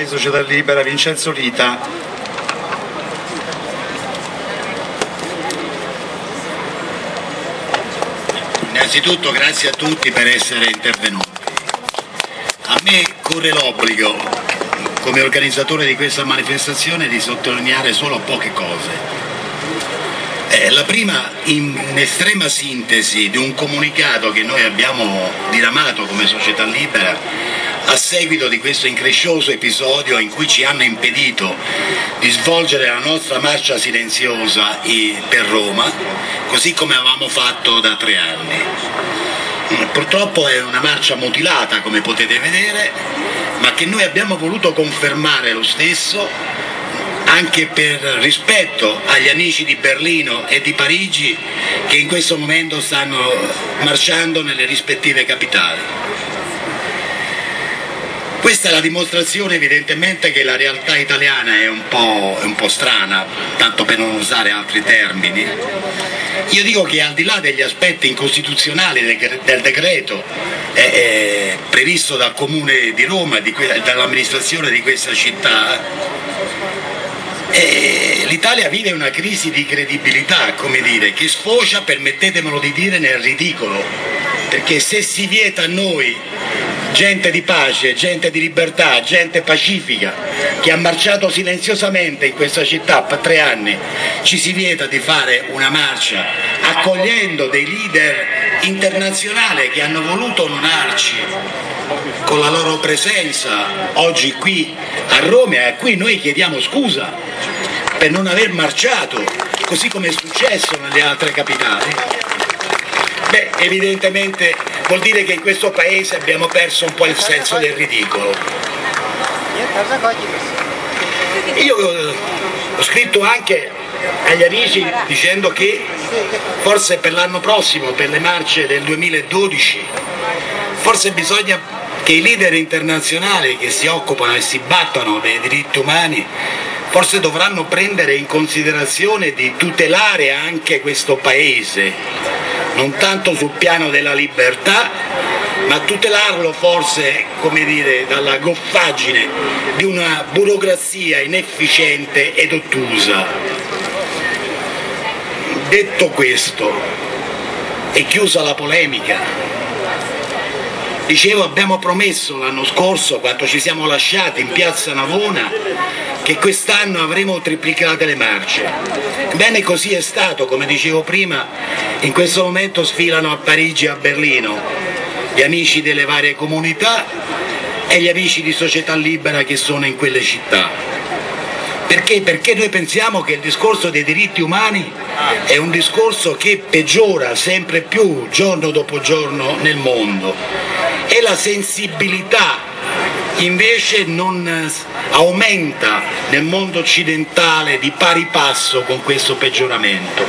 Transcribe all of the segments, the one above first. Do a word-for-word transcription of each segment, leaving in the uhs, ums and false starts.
liberali, Società Libera, Vincenzo Lita. Innanzitutto grazie a tutti per essere intervenuti. A me corre l'obbligo, come organizzatore di questa manifestazione, di sottolineare solo poche cose. Eh, la prima, in estrema sintesi di un comunicato che noi abbiamo diramato come Società Libera a seguito di questo increscioso episodio in cui ci hanno impedito di svolgere la nostra marcia silenziosa per Roma, così come avevamo fatto da tre anni. Purtroppo è una marcia mutilata, come potete vedere, ma che noi abbiamo voluto confermare lo stesso, anche per rispetto agli amici di Berlino e di Parigi che in questo momento stanno marciando nelle rispettive capitali. Questa è la dimostrazione evidentemente che la realtà italiana è un po', è un po' strana, tanto per non usare altri termini. Io dico che al di là degli aspetti incostituzionali del, del decreto eh, eh, previsto dal Comune di Roma e dall'amministrazione di questa città, Eh, l'Italia vive una crisi di credibilità, come dire, che sfocia, permettetemelo di dire, nel ridicolo, perché se si vieta a noi, gente di pace, gente di libertà, gente pacifica, che ha marciato silenziosamente in questa città per tre anni, ci si vieta di fare una marcia accogliendo dei leader internazionali che hanno voluto onorarci con la loro presenza oggi qui a Roma, e a cui noi chiediamo scusa per non aver marciato, così come è successo nelle altre capitali. Beh, evidentemente vuol dire che in questo paese abbiamo perso un po' il senso del ridicolo. Io ho scritto anche agli amici dicendo che forse per l'anno prossimo, per le marce del duemiladodici, forse bisogna che i leader internazionali che si occupano e si battono dei diritti umani forse dovranno prendere in considerazione di tutelare anche questo paese, non tanto sul piano della libertà, ma tutelarlo forse, come dire, dalla goffaggine di una burocrazia inefficiente ed ottusa. Detto questo, e chiusa la polemica, dicevo, abbiamo promesso l'anno scorso, quando ci siamo lasciati in piazza Navona, che quest'anno avremo triplicate le marce. Bene, così è stato, come dicevo prima, in questo momento sfilano a Parigi e a Berlino gli amici delle varie comunità e gli amici di Società Libera che sono in quelle città. Perché? Perché noi pensiamo che il discorso dei diritti umani è un discorso che peggiora sempre più giorno dopo giorno nel mondo, e la sensibilità invece non aumenta nel mondo occidentale di pari passo con questo peggioramento.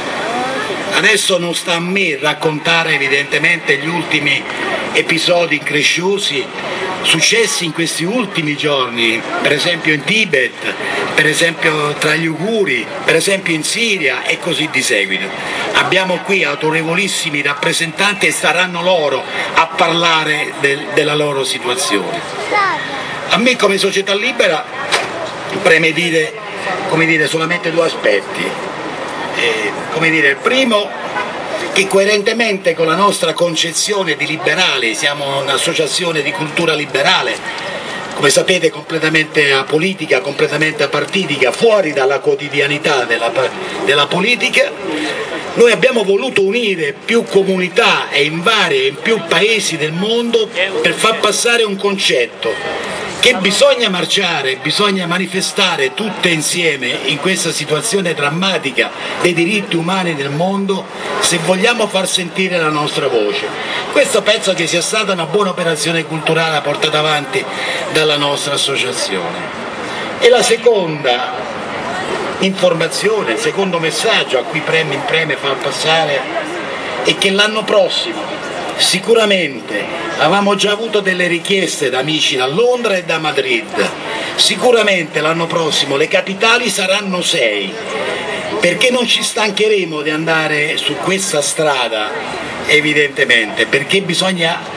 Adesso non sta a me raccontare evidentemente gli ultimi episodi incresciosi successi in questi ultimi giorni, per esempio in Tibet, per esempio tra gli Uiguri, per esempio in Siria e così di seguito. Abbiamo qui autorevolissimi rappresentanti e saranno loro a parlare del, della loro situazione. A me come Società Libera preme dire, come dire, solamente due aspetti. Eh, come dire, il primo, che coerentemente con la nostra concezione di liberali, siamo un'associazione di cultura liberale, come sapete completamente apolitica, completamente apartitica, fuori dalla quotidianità della, della politica, noi abbiamo voluto unire più comunità e in varie, in più paesi del mondo per far passare un concetto, che bisogna marciare, bisogna manifestare tutte insieme in questa situazione drammatica dei diritti umani nel mondo se vogliamo far sentire la nostra voce. Questo penso che sia stata una buona operazione culturale portata avanti dalla nostra associazione. E la seconda informazione, il secondo messaggio a cui preme, preme far passare è che l'anno prossimo sicuramente avevamo già avuto delle richieste da amici da Londra e da Madrid, sicuramente l'anno prossimo le capitali saranno sei, perché non ci stancheremo di andare su questa strada, evidentemente, perché bisogna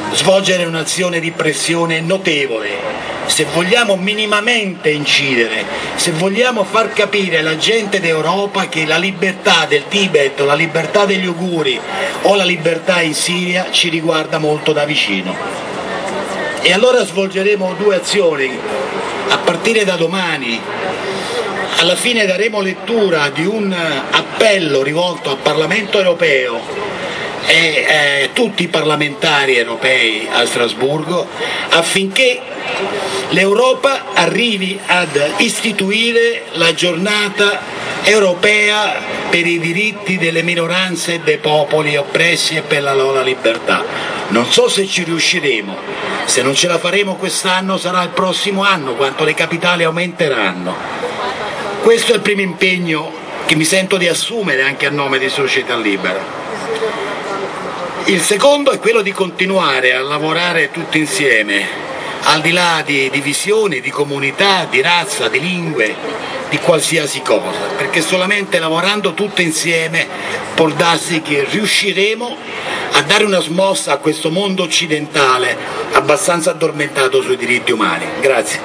svolgere un'azione di pressione notevole. Se vogliamo minimamente incidere, se vogliamo far capire alla gente d'Europa che la libertà del Tibet, o la libertà degli uiguri o la libertà in Siria ci riguarda molto da vicino. E allora svolgeremo due azioni, a partire da domani. Alla fine daremo lettura di un appello rivolto al Parlamento europeo e eh, tutti i parlamentari europei a Strasburgo affinché l'Europa arrivi ad istituire la giornata europea per i diritti delle minoranze e dei popoli oppressi e per la loro libertà. Non so se ci riusciremo, se non ce la faremo quest'anno sarà il prossimo anno, quando le capitali aumenteranno. Questo è il primo impegno che mi sento di assumere anche a nome di Società Libera. Il secondo è quello di continuare a lavorare tutti insieme, al di là di divisioni, di comunità, di razza, di lingue, di qualsiasi cosa, perché solamente lavorando tutti insieme può darsi che riusciremo a dare una smossa a questo mondo occidentale abbastanza addormentato sui diritti umani. Grazie.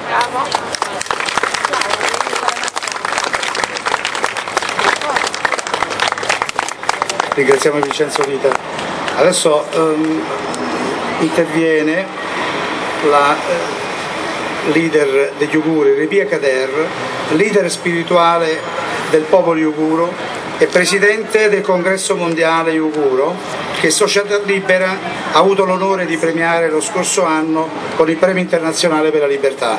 Ringraziamo Vincenzo Lita. Adesso um, interviene la uh, leader degli Uiguri, Rebia Kader, leader spirituale del popolo uiguro e presidente del congresso mondiale uiguro, che Società Libera ha avuto l'onore di premiare lo scorso anno con il Premio Internazionale per la Libertà.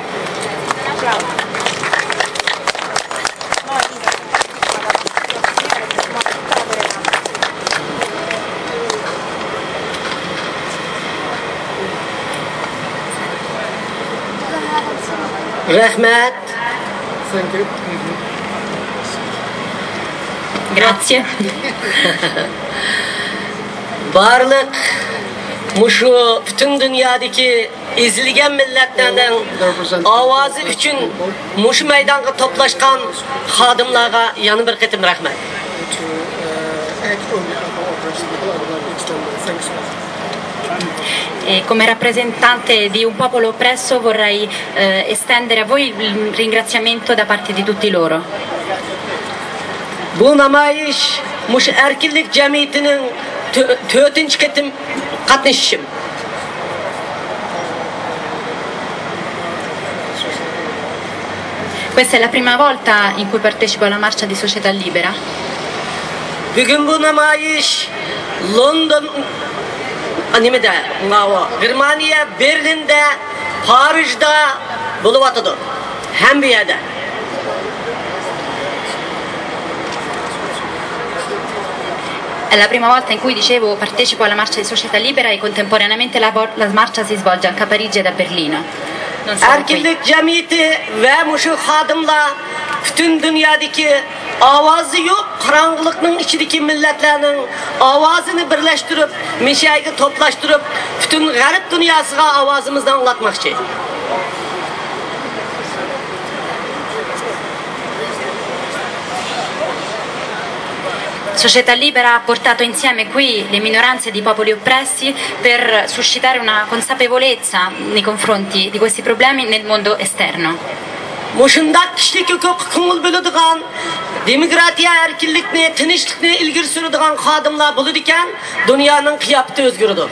Rahmat. Grazie. Barlık muşu bütün dünyadaki izilgen milletlerden avazı üçün muşu meydanға toplaşkan xadımlarga yanı bir ketim rahmet. E come rappresentante di un popolo oppresso vorrei eh, estendere a voi il ringraziamento da parte di tutti loro. Bu namayış muş erkinlik cemiyetinin dördüncü ketim katılışım. Questa è la prima volta in cui partecipo alla marcia di Società Libera. Bugün bu namayış London Animede, Germaniya, Berlin'de, Paris'de buluvatıdır. Hem bir yerde. È la prima volta in cui, dicevo, partecipo alla marcia di Società Libera e contemporaneamente la, la marcia si svolge anche a Parigi ed a Berlino. Erkinlik cemiyeti ve muşu xadımlar bütün dünyadaki avazı yok, karanlıkның içindeki milletlerinin avazını birleştirip, meşayı toplaştırıp, bütün garip dünyasına avazımızdan anlatmak için. Società Libera ha portato insieme qui le minoranze di popoli oppressi per suscitare una consapevolezza nei confronti di questi problemi nel mondo esterno. Muşundak kişilik hukuk kımıl bölüdüğün, demokratiya erkinlikni, tinçlikni ilgiri sürüdüğün xadımlar buludiken, dünyanın kıyafeti özgürdür.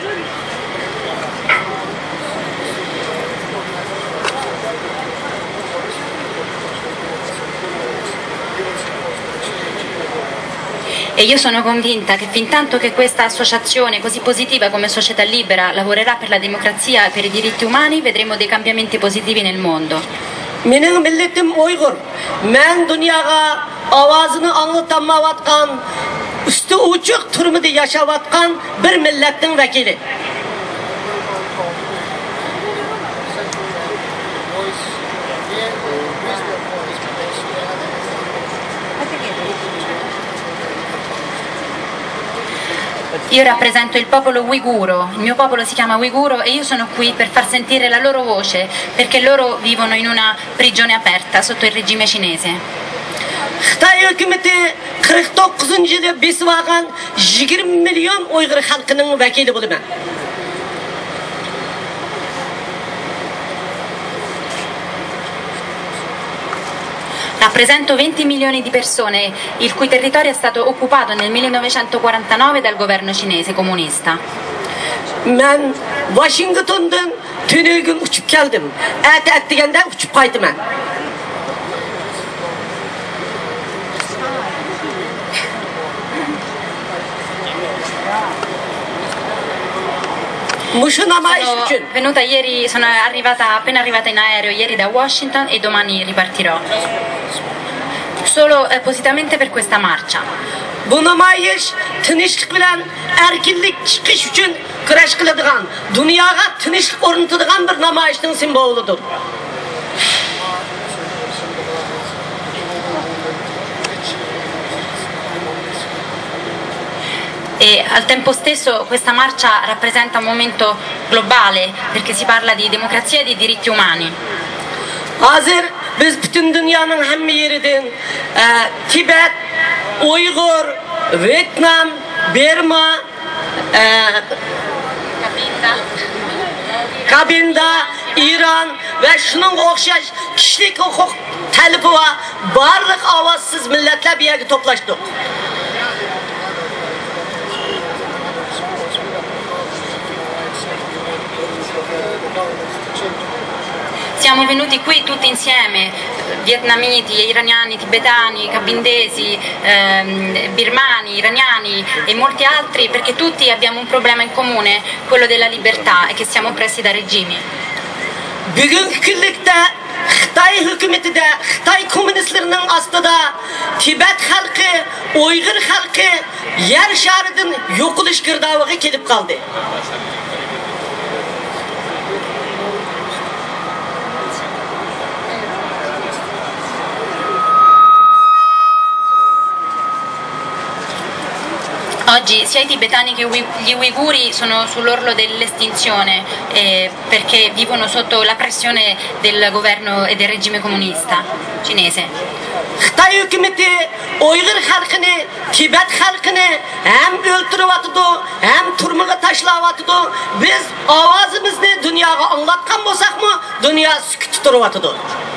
E io sono convinta che fin tanto che questa associazione così positiva come Società Libera lavorerà per la democrazia e per i diritti umani, vedremo dei cambiamenti positivi nel mondo. Mening milletim Uyghur. Men dunyoga ovozini anglatamayotgan, usti uchuq turmida yashayotgan bir millatning vakili. Io rappresento il popolo uiguro, il mio popolo si chiama uiguro e io sono qui per far sentire la loro voce, perché loro vivono in una prigione aperta sotto il regime cinese. Xitoy hukumati qirq to'qqizinchi yilda besib olgan yigirma million Uyg'ur xalqining vakili bo'laman. Rappresento venti milioni di persone il cui territorio è stato occupato nel millenovecentoquarantanove dal governo cinese comunista. Men Washington'dan tönögün uçup geldim. Ət ət uçup qaytıman. Sono venuta ieri, sono arrivata, appena arrivata in aereo ieri da Washington e domani ripartirò. Solo appositamente per questa marcia. Bu namayish tinchlik bilan erkinlik chiqish uchun kurash qiladigan, dunyoga tinchlik o'rnatadigan bir namoyishning simbolidir. E al tempo stesso questa marcia rappresenta un momento globale perché si parla di democrazia e di diritti umani. Hazır biz bütün dünyanın hamma yerinden Tibet, Uyghur, Vietnam, Burma, Kabinda, İran ve şunun o'xshash kishilik huquq talebi va barliq ovozsiz millatlar bu yerga to'plashdik. Siamo venuti qui tutti insieme, vietnamiti, iraniani, tibetani, cabindesi, ehm, birmani, iraniani e molti altri, perché tutti abbiamo un problema in comune, quello della libertà e che siamo oppressi da regimi. Bugungi kunlikda Xitoy hukumatida, Xitoy kommunistlarining ostida Tibet xalqi, Uyg'ur xalqi yer sharidan yo'qolish girdoviga kelib qoldi. Oggi sia i tibetani che gli uiguri sono sull'orlo dell'estinzione eh, perché vivono sotto la pressione del governo e del regime comunista cinese. Xitoy hukumati Uyg'ur xalqini, Tibet xalqini ham o'ltiryapti, ham turmaga tashlayapti. Biz ovozimizni dunyoga anglatgan bo'lsakmi, dunyo sukut tutyapti.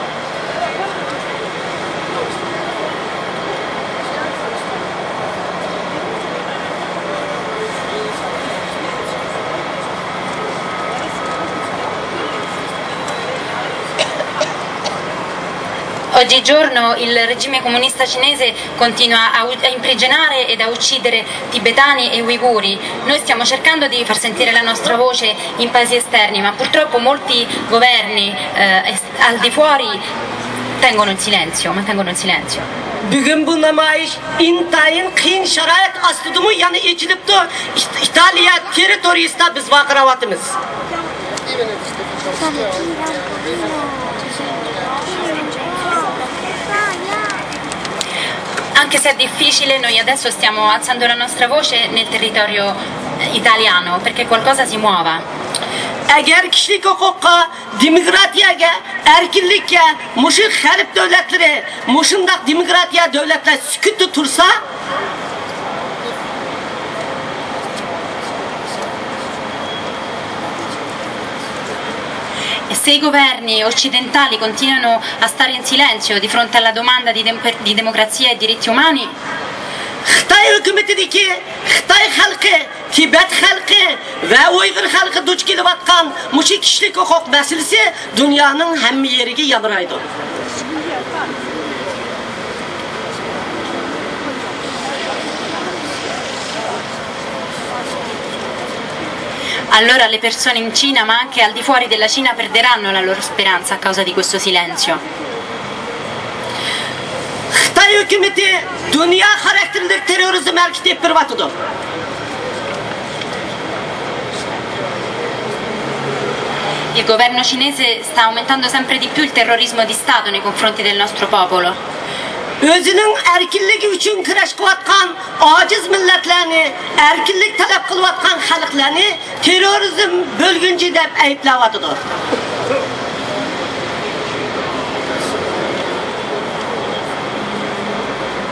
Oggigiorno il regime comunista cinese continua a, a imprigionare ed a uccidere tibetani e uiguri. Noi stiamo cercando di far sentire la nostra voce in paesi esterni, ma purtroppo molti governi eh, al di fuori tengono il silenzio, mantengono il silenzio. Bugün bu namoyish intayin qiyin sharoit ostidami yana echilibdi. Italiya territoriyasida biz vaqirayapmiz. Anche se è difficile, noi adesso stiamo alzando la nostra voce nel territorio italiano perché qualcosa si muova. Agar kishilik huquqqa, demokratiyaga, erkinlikka, mushu g'arb davlatlari, mushundaq demokratiya davlatlar sukutda tursa, e se i governi occidentali continuano a stare in silenzio di fronte alla domanda di, de di democrazia e diritti umani, Xitoy hukumatidagi Xitoy xalqi, Tibet xalqi va Uyg'ur xalqi duch kelayotgan mushu kishilik huquq masalasi dunyoning hamma yeriga yadraydi. allora le persone in Cina, ma anche al di fuori della Cina, perderanno la loro speranza a causa di questo silenzio. Xitoy hukumati dunyo xarakterli terrorizm harakati olib beryapti. Il governo cinese sta aumentando sempre di più il terrorismo di Stato nei confronti del nostro popolo. O'zining erkinligi uchun kurash qilayotgan ojiz millatlarni, erkinlik talab qilayotgan xalqlarni terrorizm bo'lgunchi deb ayblayapti.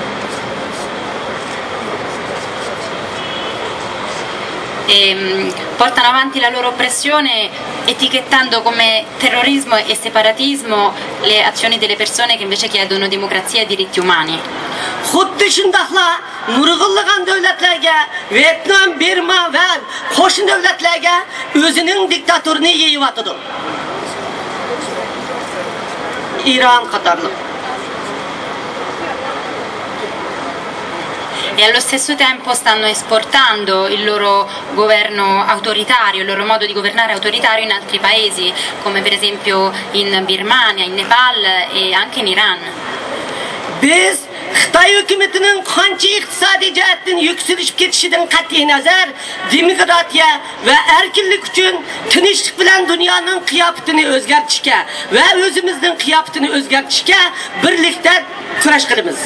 E, portano avanti la loro oppressione etichettando come terrorismo e separatismo le azioni delle persone che invece chiedono democrazia e diritti umani. Xuddi shundaqla nurg'unlagan davlatlarga, Vietnam, Birma va qo'shni davlatlarga o'zining diktaturini yeyiyotidir. Iran qatorli. E allo stesso tempo stanno esportando il loro governo autoritario, il loro modo di governare autoritario in altri paesi, come per esempio in Birmania, in Nepal e anche in Iran. Biz Xitoy hukumatining qancha iqtisodiy jihatdan yuksalishib ketishidan qat'iy nazar, demokratiya va erkinlik uchun tinchlik bilan dunyoning qiyofatini o'zgartirishga va o'zimizning qiyofatini o'zgartirishga birlikda kurash qilamiz.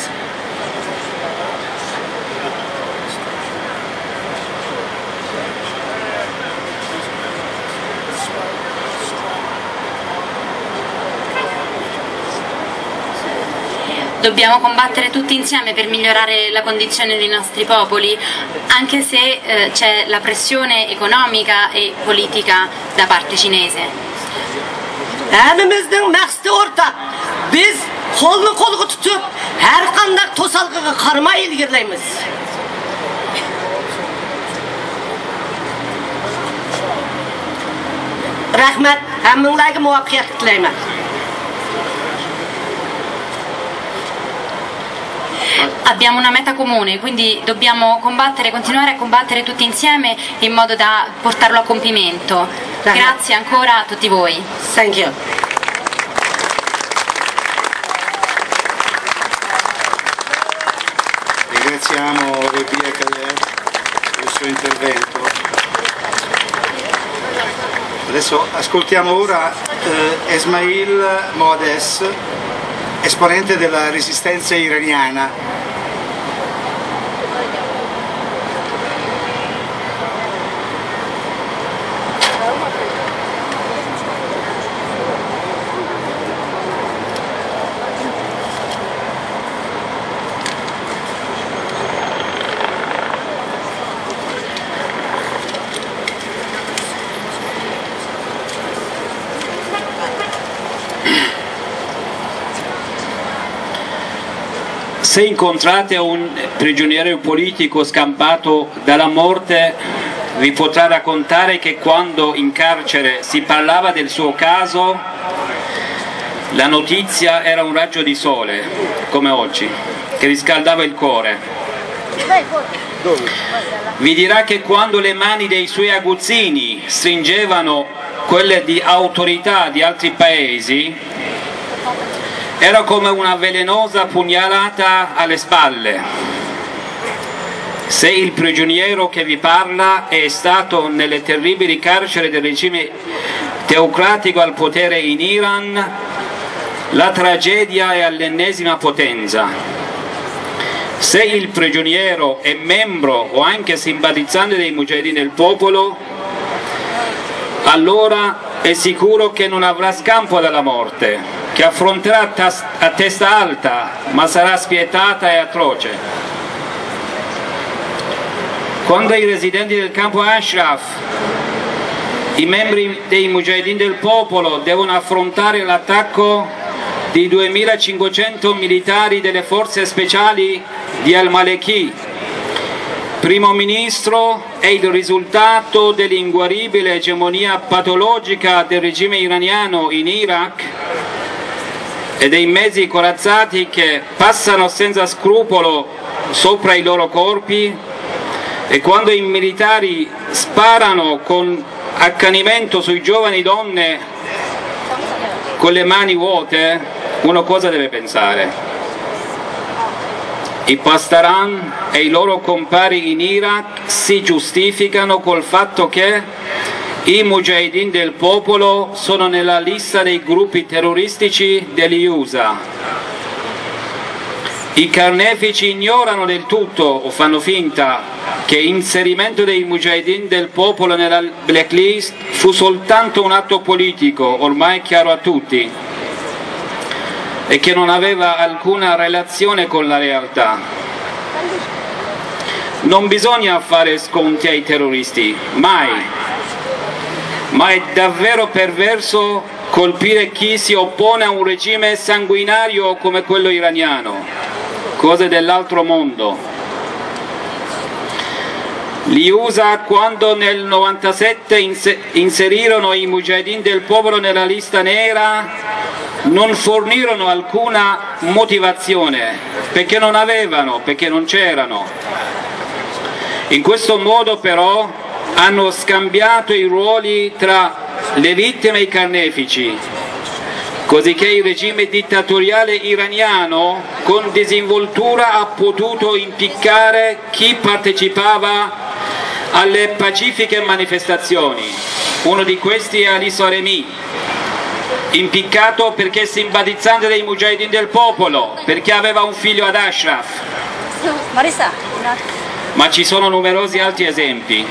Dobbiamo combattere tutti insieme per migliorare la condizione dei nostri popoli, anche se eh, c'è la pressione economica e politica da parte cinese. Hammamizning maqsadi o'rtaq. Biz qo'lni qo'lga tutib, har qanday to'salg'iga qaramay ilgirlaymiz. Rahmat, hammanglarga muvaffaqiyat tilayman. Abbiamo una meta comune, quindi dobbiamo combattere, continuare a combattere tutti insieme in modo da portarlo a compimento. Grazie ancora a tutti voi. Thank you. Ringraziamo Rebia Kader per il suo intervento. Adesso ascoltiamo ora eh, Esmail Modes, esponente della resistenza iraniana. Se incontrate un prigioniero politico scampato dalla morte, vi potrà raccontare che quando in carcere si parlava del suo caso, la notizia era un raggio di sole, come oggi, che riscaldava il cuore. Vi dirà che quando le mani dei suoi aguzzini stringevano quelle di autorità di altri paesi, era come una velenosa pugnalata alle spalle. Se il prigioniero che vi parla è stato nelle terribili carceri del regime teocratico al potere in Iran, la tragedia è all'ennesima potenza. Se il prigioniero è membro o anche simpatizzante dei Mujahideen del popolo, allora è sicuro che non avrà scampo dalla morte, che affronterà a testa alta, ma sarà spietata e atroce. Quando i residenti del campo Ashraf, i membri dei Mujahideen del popolo, devono affrontare l'attacco di duemilacinquecento militari delle forze speciali di al-Maliki, primo ministro, è il risultato dell'inguaribile egemonia patologica del regime iraniano in Iraq e dei mezzi corazzati che passano senza scrupolo sopra i loro corpi, e quando i militari sparano con accanimento sui giovani donne con le mani vuote, uno cosa deve pensare? I Pastaran e i loro compari in Iraq si giustificano col fatto che i Mujahideen del popolo sono nella lista dei gruppi terroristici degli U S A. I carnefici ignorano del tutto, o fanno finta, che l'inserimento dei Mujahideen del popolo nella blacklist fu soltanto un atto politico, ormai chiaro a tutti, e che non aveva alcuna relazione con la realtà. Non bisogna fare sconti ai terroristi, mai. ma è davvero perverso colpire chi si oppone a un regime sanguinario come quello iraniano, cose dell'altro mondo. Gli U S A, quando nel novantasette inserirono i Mujahideen del Popolo nella lista nera, non fornirono alcuna motivazione, perché non avevano, perché non c'erano. In questo modo però hanno scambiato i ruoli tra le vittime e i carnefici, cosicché il regime dittatoriale iraniano con disinvoltura ha potuto impiccare chi partecipava alle pacifiche manifestazioni. Uno di questi è Ali Soremi, impiccato perché simpatizzante dei Mujahideen del Popolo, perché aveva un figlio ad Ashraf. Ma ci sono numerosi altri esempi.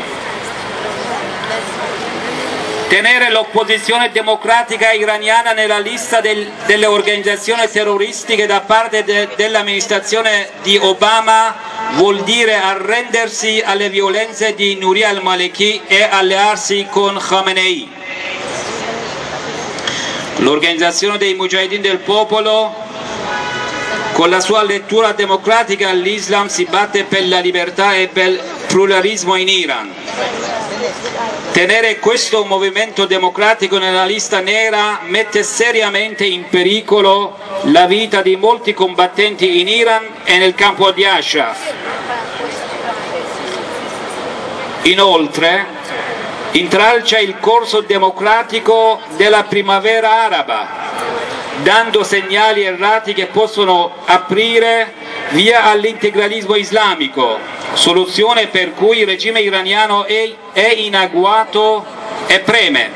Tenere l'opposizione democratica iraniana nella lista del, delle organizzazioni terroristiche da parte de, dell'amministrazione di Obama vuol dire arrendersi alle violenze di Nouri al-Maliki e allearsi con Khamenei. L'organizzazione dei Mujahideen del Popolo, con la sua lettura democratica, l'Islam si batte per la libertà e per il pluralismo in Iran. Tenere questo movimento democratico nella lista nera mette seriamente in pericolo la vita di molti combattenti in Iran e nel campo di Ashraf. Inoltre, intralcia il corso democratico della primavera araba, dando segnali errati che possono aprire via all'integralismo islamico, soluzione per cui il regime iraniano è, è in agguato e preme.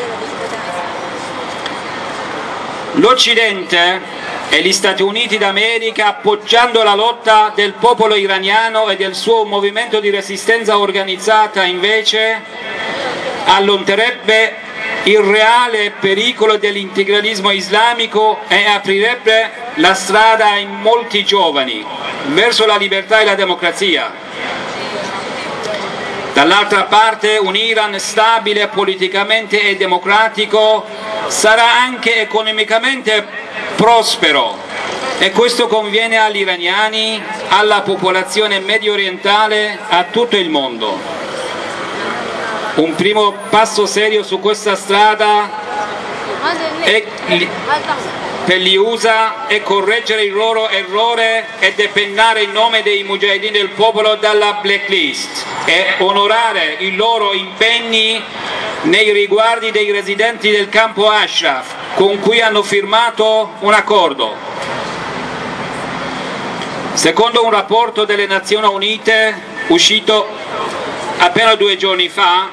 L'Occidente e gli Stati Uniti d'America, appoggiando la lotta del popolo iraniano e del suo movimento di resistenza organizzata, invece allontanerebbe il reale pericolo dell'integralismo islamico e aprirebbe la strada in molti giovani verso la libertà e la democrazia. Dall'altra parte, un Iran stabile politicamente e democratico sarà anche economicamente prospero, e questo conviene agli iraniani, alla popolazione medio orientale, a tutto il mondo. Un primo passo serio su questa strada è, per gli U S A è correggere il loro errore e depennare il nome dei Mujahideen del Popolo dalla blacklist e onorare i loro impegni nei riguardi dei residenti del campo Ashraf, con cui hanno firmato un accordo. Secondo un rapporto delle Nazioni Unite uscito appena due giorni fa,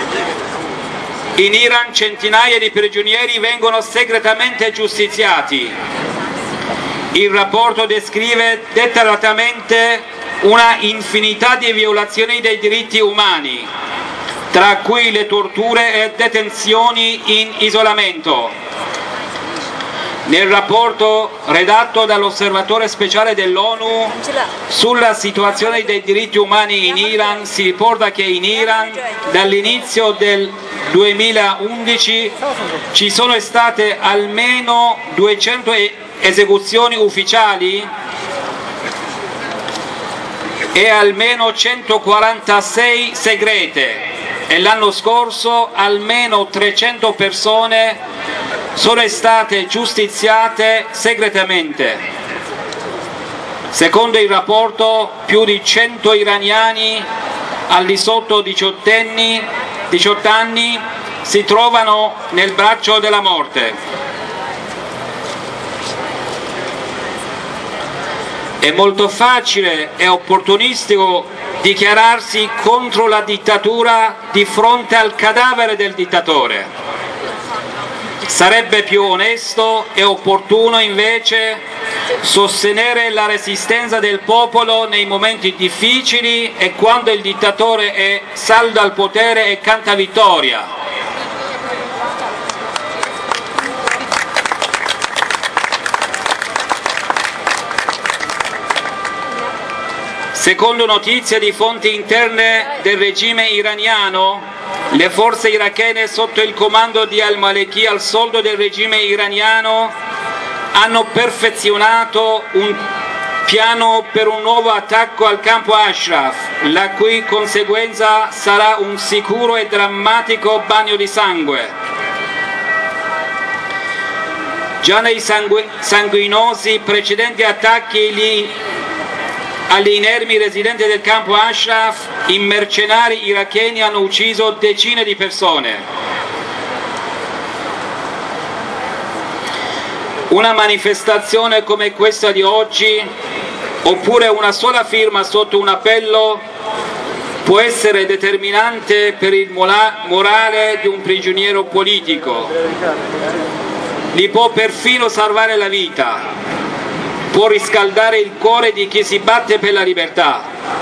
in Iran centinaia di prigionieri vengono segretamente giustiziati. Il rapporto descrive dettagliatamente una infinità di violazioni dei diritti umani, tra cui le torture e detenzioni in isolamento. Nel rapporto redatto dall'osservatore speciale dell'ONU sulla situazione dei diritti umani in Iran si riporta che in Iran dall'inizio del duemilaundici ci sono state almeno duecento esecuzioni ufficiali e almeno centoquarantasei segrete, e l'anno scorso almeno trecento persone sono state giustiziate segretamente. Secondo il rapporto, più di cento iraniani al di sotto diciotto anni si trovano nel braccio della morte. È molto facile e opportunistico dichiararsi contro la dittatura di fronte al cadavere del dittatore. Sarebbe più onesto e opportuno invece sostenere la resistenza del popolo nei momenti difficili e quando il dittatore è saldo al potere e canta vittoria. Secondo notizie di fonti interne del regime iraniano, le forze irachene sotto il comando di al-Maliki al soldo del regime iraniano hanno perfezionato un piano per un nuovo attacco al campo Ashraf, la cui conseguenza sarà un sicuro e drammatico bagno di sangue. Già nei sanguinosi precedenti attacchi gli, agli inermi residenti del campo Ashraf, i mercenari iracheni hanno ucciso decine di persone. Una manifestazione come questa di oggi, oppure una sola firma sotto un appello, può essere determinante per il morale di un prigioniero politico. Gli può perfino salvare la vita, può riscaldare il cuore di chi si batte per la libertà.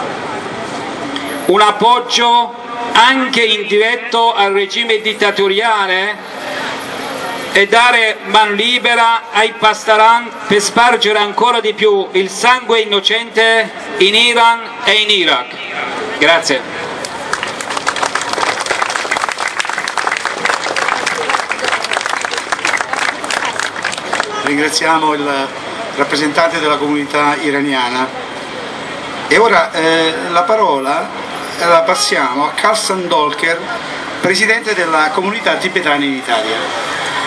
Un appoggio anche indiretto al regime dittatoriale e dare man libera ai pastaran per spargere ancora di più il sangue innocente in Iran e in Iraq. Grazie. Ringraziamo il rappresentante della comunità iraniana e ora eh, la parola la passiamo a Karl Sandolker, presidente della comunità tibetana in Italia.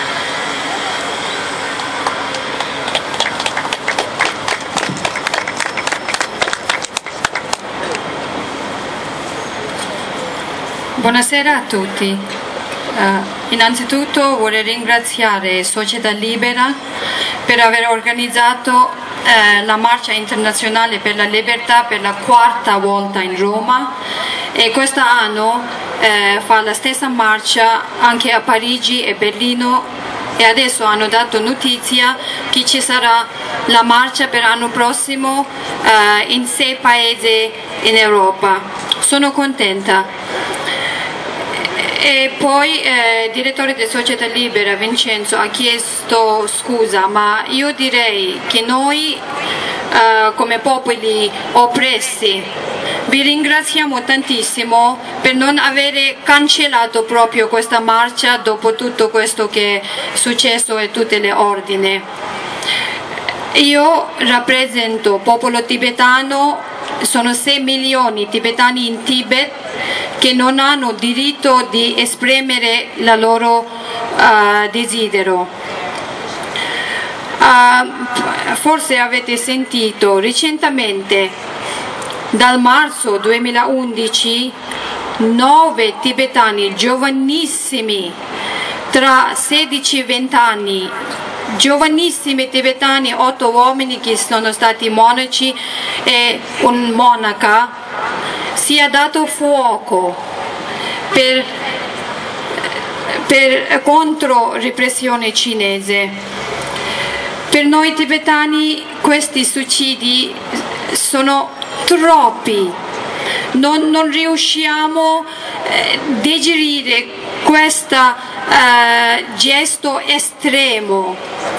Buonasera a tutti. Uh, innanzitutto vorrei ringraziare Società Libera per aver organizzato uh, la Marcia Internazionale per la Libertà per la quarta volta in Roma e quest'anno uh, fa la stessa marcia anche a Parigi e Berlino e adesso hanno dato notizia che ci sarà la marcia per l'anno prossimo uh, in sei paesi in Europa. Sono contenta. E poi eh, il direttore di Società Libera, Vincenzo, ha chiesto scusa, ma io direi che noi eh, come popoli oppressi vi ringraziamo tantissimo per non avere cancellato proprio questa marcia dopo tutto questo che è successo e tutte le ordini. Io rappresento il popolo tibetano, sono sei milioni di tibetani in Tibet che non hanno diritto di esprimere il loro uh, desiderio. Uh, forse avete sentito recentemente, dal marzo duemilaundici, nove tibetani giovanissimi, tra sedici e venti anni, giovanissimi tibetani, otto uomini che sono stati monaci e un monaca, si è dato fuoco per, per, contro repressione cinese. Per noi tibetani questi suicidi sono troppi, non, non riusciamo a digerire questo eh, gesto estremo.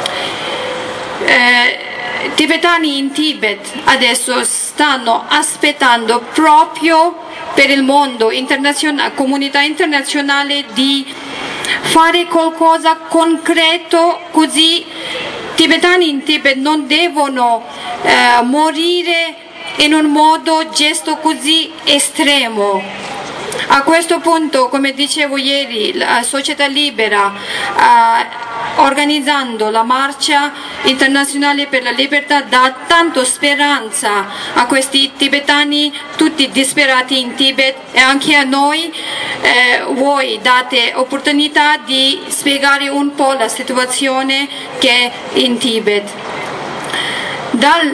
Eh, tibetani in Tibet adesso stanno aspettando proprio per il mondo internazionale, comunità internazionale, di fare qualcosa concreto, così tibetani in Tibet non devono eh, morire in un modo, gesto così estremo. A questo punto, come dicevo ieri, la Società Libera, eh, organizzando la Marcia Internazionale per la Libertà, dà tanto speranza a questi tibetani, tutti disperati in Tibet, e anche a noi. Eh, voi date opportunità di spiegare un po' la situazione che è in Tibet. Dal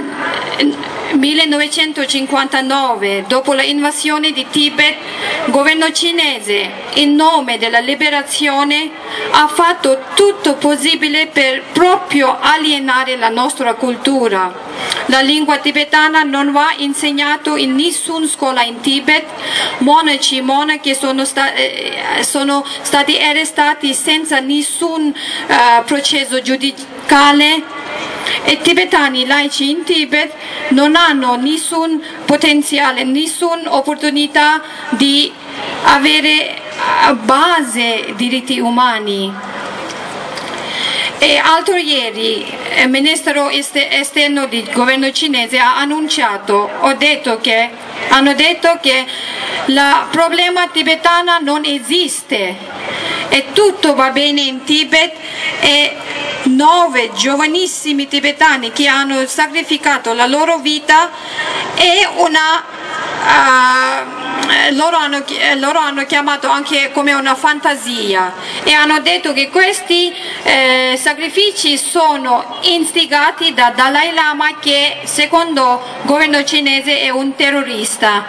millenovecentocinquantanove, dopo l'invasione di Tibet, il governo cinese, in nome della liberazione, ha fatto tutto possibile per proprio alienare la nostra cultura. La lingua tibetana non va insegnata in nessuna scuola in Tibet, monaci e monache sono, sta eh, sono stati arrestati senza nessun uh, processo giudicale. E tibetani laici in Tibet non hanno nessun potenziale, nessuna opportunità di avere a base diritti umani. E l'altro ieri il ministro esterno del governo cinese ha annunciato, ho detto che, hanno detto che il problema tibetano non esiste e tutto va bene in Tibet, e nove giovanissimi tibetani che hanno sacrificato la loro vita e una Uh, loro, hanno, loro hanno chiamato anche come una fantasia e hanno detto che questi eh, sacrifici sono instigati da Dalai Lama, che secondo il governo cinese è un terrorista.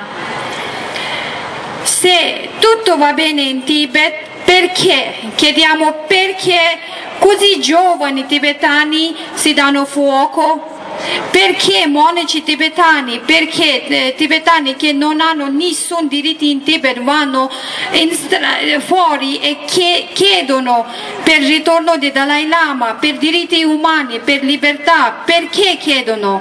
Se tutto va bene in Tibet, perché? Chiediamo perché così giovani tibetani si danno fuoco? Perché monaci tibetani, perché eh, tibetani che non hanno nessun diritto in Tibet vanno in fuori e che chiedono per il ritorno di Dalai Lama, per diritti umani, per libertà? Perché chiedono?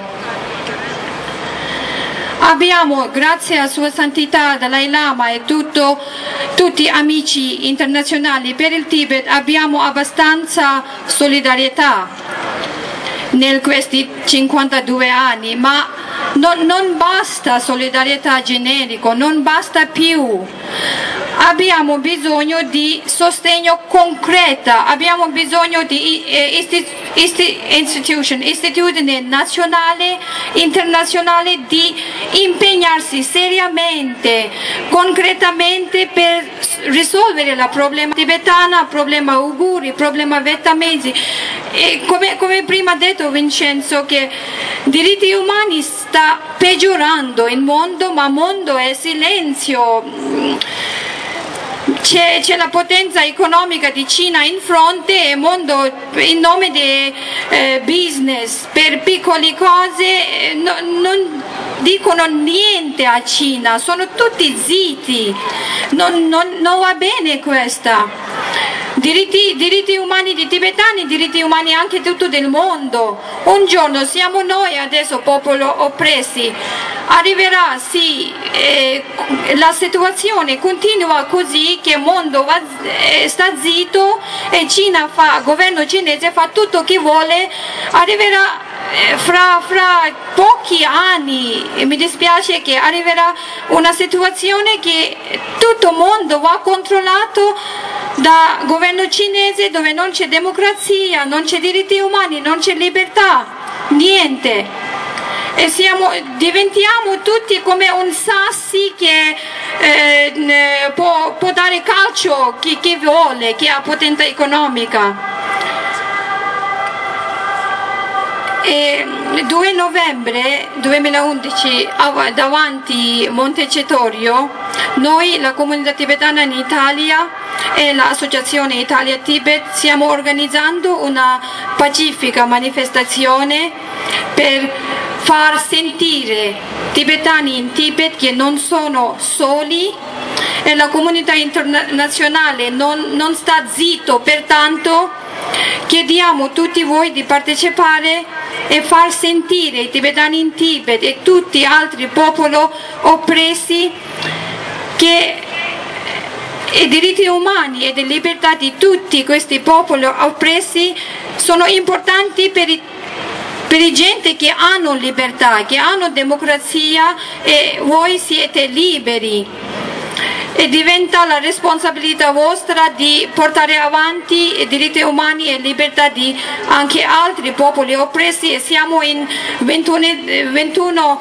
Abbiamo, grazie a Sua Santità Dalai Lama e tutto, tutti gli amici internazionali per il Tibet, abbiamo abbastanza solidarietà in questi cinquantadue anni, ma non, non basta solidarietà generico, non basta più. Abbiamo bisogno di sostegno concreto, abbiamo bisogno di eh, isti, isti, institution, istituzioni nazionali, internazionali di impegnarsi seriamente, concretamente per risolvere il problema tibetano, il problema uiguri, il problema vietnamesi. E come, come prima ha detto Vincenzo, che diritti umani sta peggiorando il mondo, ma il mondo è silenzio. C'è, c'è la potenza economica di Cina in fronte e il mondo in nome di eh, business per piccole cose no, non dicono niente a Cina, sono tutti zitti, non, non, non va bene questa. Diritti, diritti umani di tibetani, diritti umani anche tutto del mondo. Un giorno siamo noi adesso popolo oppressi, arriverà sì, eh, la situazione continua così che il mondo va, eh, sta zitto e Cina fa, il governo cinese fa tutto che vuole, arriverà eh, fra, fra pochi anni, e mi dispiace che arriverà una situazione che tutto il mondo va controllato dal governo cinese, dove non c'è democrazia, non c'è diritti umani, non c'è libertà, niente. E siamo, diventiamo tutti come un sassi che eh, può, può dare calcio a chi, chi vuole, chi ha potenza economica. E il due novembre duemilaundici davanti a Montecitorio noi, la comunità tibetana in Italia e l'associazione Italia Tibet, stiamo organizzando una pacifica manifestazione per far sentire tibetani in Tibet che non sono soli e la comunità internazionale non, non sta zitto, pertanto chiediamo a tutti voi di partecipare e far sentire i tibetani in Tibet e tutti gli altri popoli oppressi che i diritti umani e le libertà di tutti questi popoli oppressi sono importanti per i per i gente che hanno libertà, che hanno democrazia, e voi siete liberi. E diventa la responsabilità vostra di portare avanti i diritti umani e libertà di anche altri popoli oppressi, e siamo in ventunesimo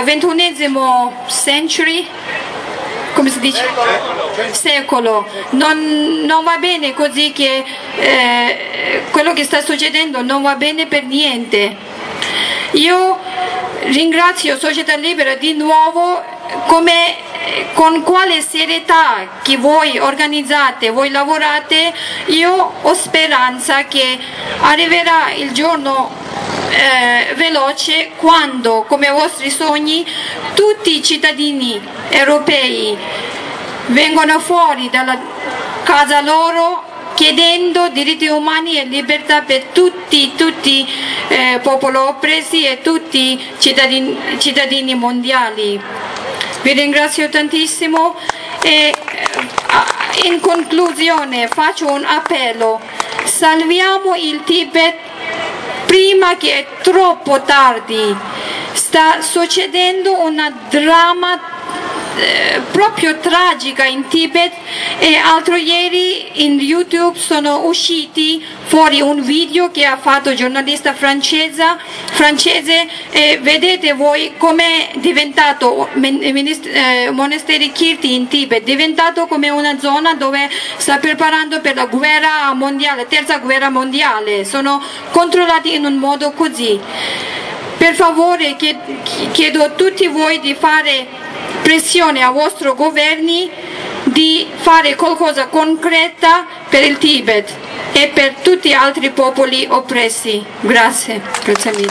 century, come si dice? Secolo. Non, non va bene così, che eh, quello che sta succedendo non va bene per niente. Io ringrazio Società Libera di nuovo, come, con quale serietà che voi organizzate, voi lavorate. Io ho speranza che arriverà il giorno eh, veloce quando, come i vostri sogni, tutti i cittadini europei vengono fuori dalla casa loro chiedendo diritti umani e libertà per tutti tutti eh, popoli oppressi e tutti i cittadini, cittadini mondiali. Vi ringrazio tantissimo E in conclusione faccio un appello: salviamo il Tibet prima che è troppo tardi. Sta succedendo una dramma eh, proprio tragica in Tibet, e l'altro ieri in YouTube sono usciti fuori un video che ha fatto un giornalista francese, francese e vedete voi come è diventato eh, monasteri Kirti in Tibet, è diventato come una zona dove sta preparando per la guerra mondiale, terza guerra mondiale, sono controllati in un modo così. Per favore chiedo a tutti voi di fare pressione ai vostri governi di fare qualcosa concreta per il Tibet e per tutti gli altri popoli oppressi. Grazie, grazie mille.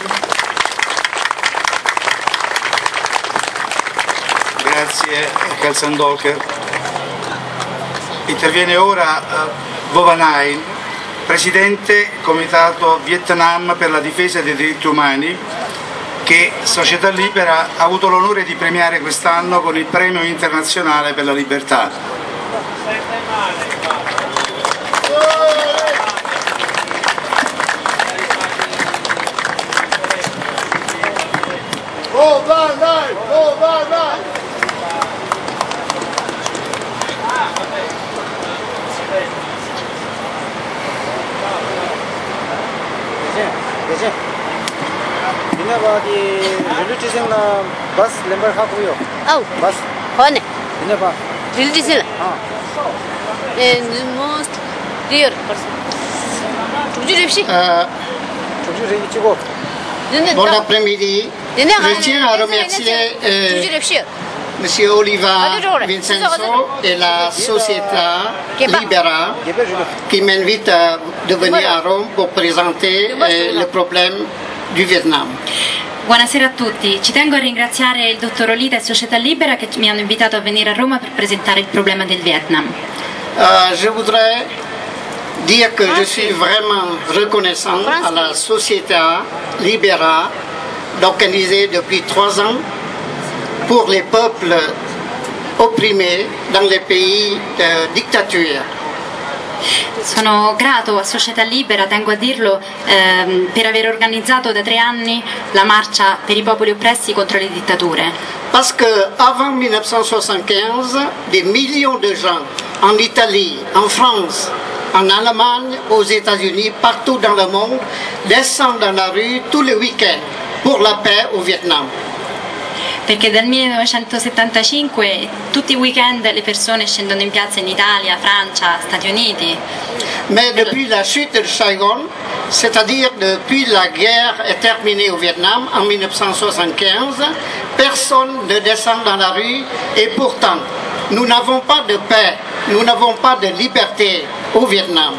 Grazie Kalsandolker. Interviene ora uh, Bovanain, Presidente Comitato Vietnam per la difesa dei diritti umani, che Società Libera ha avuto l'onore di premiare quest'anno con il Premio Internazionale per la Libertà. Oh, vai, vai, oh, vai, vai. बस number खा कोई हो आओ बस कौन है इन्हें बा रिलीज है हाँ मोस्ट डियर तुझे रेप्सी तुझे रेप्सी चिको Bon après-midi. Je tiens à remercier euh, Monsieur Oliva Vincenzo et la Società Libera qui m'invite à de venir à Rome pour présenter euh, le problème du Vietnam. Buonasera a tutti, ci tengo a ringraziare il dottor Olita e Società Libera che mi hanno invitato a venire a Roma per presentare il problema del Vietnam. Uh, je voudrais dire que je suis vraiment reconnaissant à la Société Libera d'organiser depuis trois ans pour les peuples opprimés dans les pays de dictature. Sono grato a Società Libera, tengo a dirlo, ehm, per aver organizzato da tre anni la marcia per i popoli oppressi contro le dittature. Parce que avant mille neuf cent soixante-quinze, des millions de gens en Italie, en France, en Allemagne, aux États-Unis, partout dans le monde, descendent dans la rue tous les week-ends pour la paix au Vietnam. Perché dal millenovecentosettantacinque tutti i weekend le persone scendono in piazza in Italia, Francia, Stati Uniti. Mais depuis la chute de Saigon, c'est-à-dire depuis la guerre est terminée au Vietnam en mille neuf cent soixante-quinze, personne ne descend dans la rue et pourtant nous n'avons pas de paix, nous n'avons pas de liberté au Vietnam.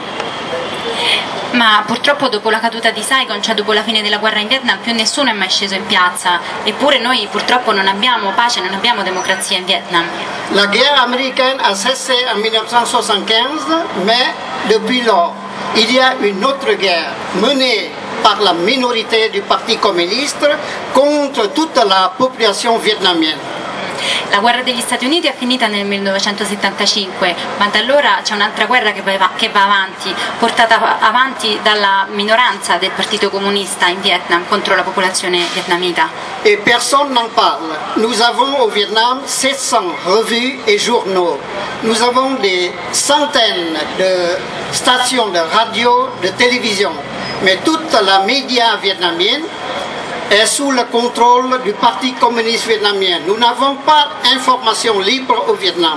Ma purtroppo dopo la caduta di Saigon, cioè dopo la fine della guerra in Vietnam, più nessuno è mai sceso in piazza, eppure noi purtroppo non abbiamo pace, non abbiamo democrazia in Vietnam. La guerre américaine a cessé en mille neuf cent soixante-quinze, mais depuis lors, il y a une autre guerre menée par la minorité du Parti communiste contre toute la population vietnamienne. La guerra degli Stati Uniti è finita nel millenovecentosettantacinque, ma da allora c'è un'altra guerra che va, che va avanti, portata avanti dalla minoranza del Partito Comunista in Vietnam contro la popolazione vietnamita. Et personne n'en parle. Nous avons au Vietnam sept cents revues et journaux. Nous avons des centaines de stations de radio, de télévision. Mais toute la média vietnamienne est sous le contrôle du Parti communiste vietnamien. Nous n'avons pas d'information libre au Vietnam.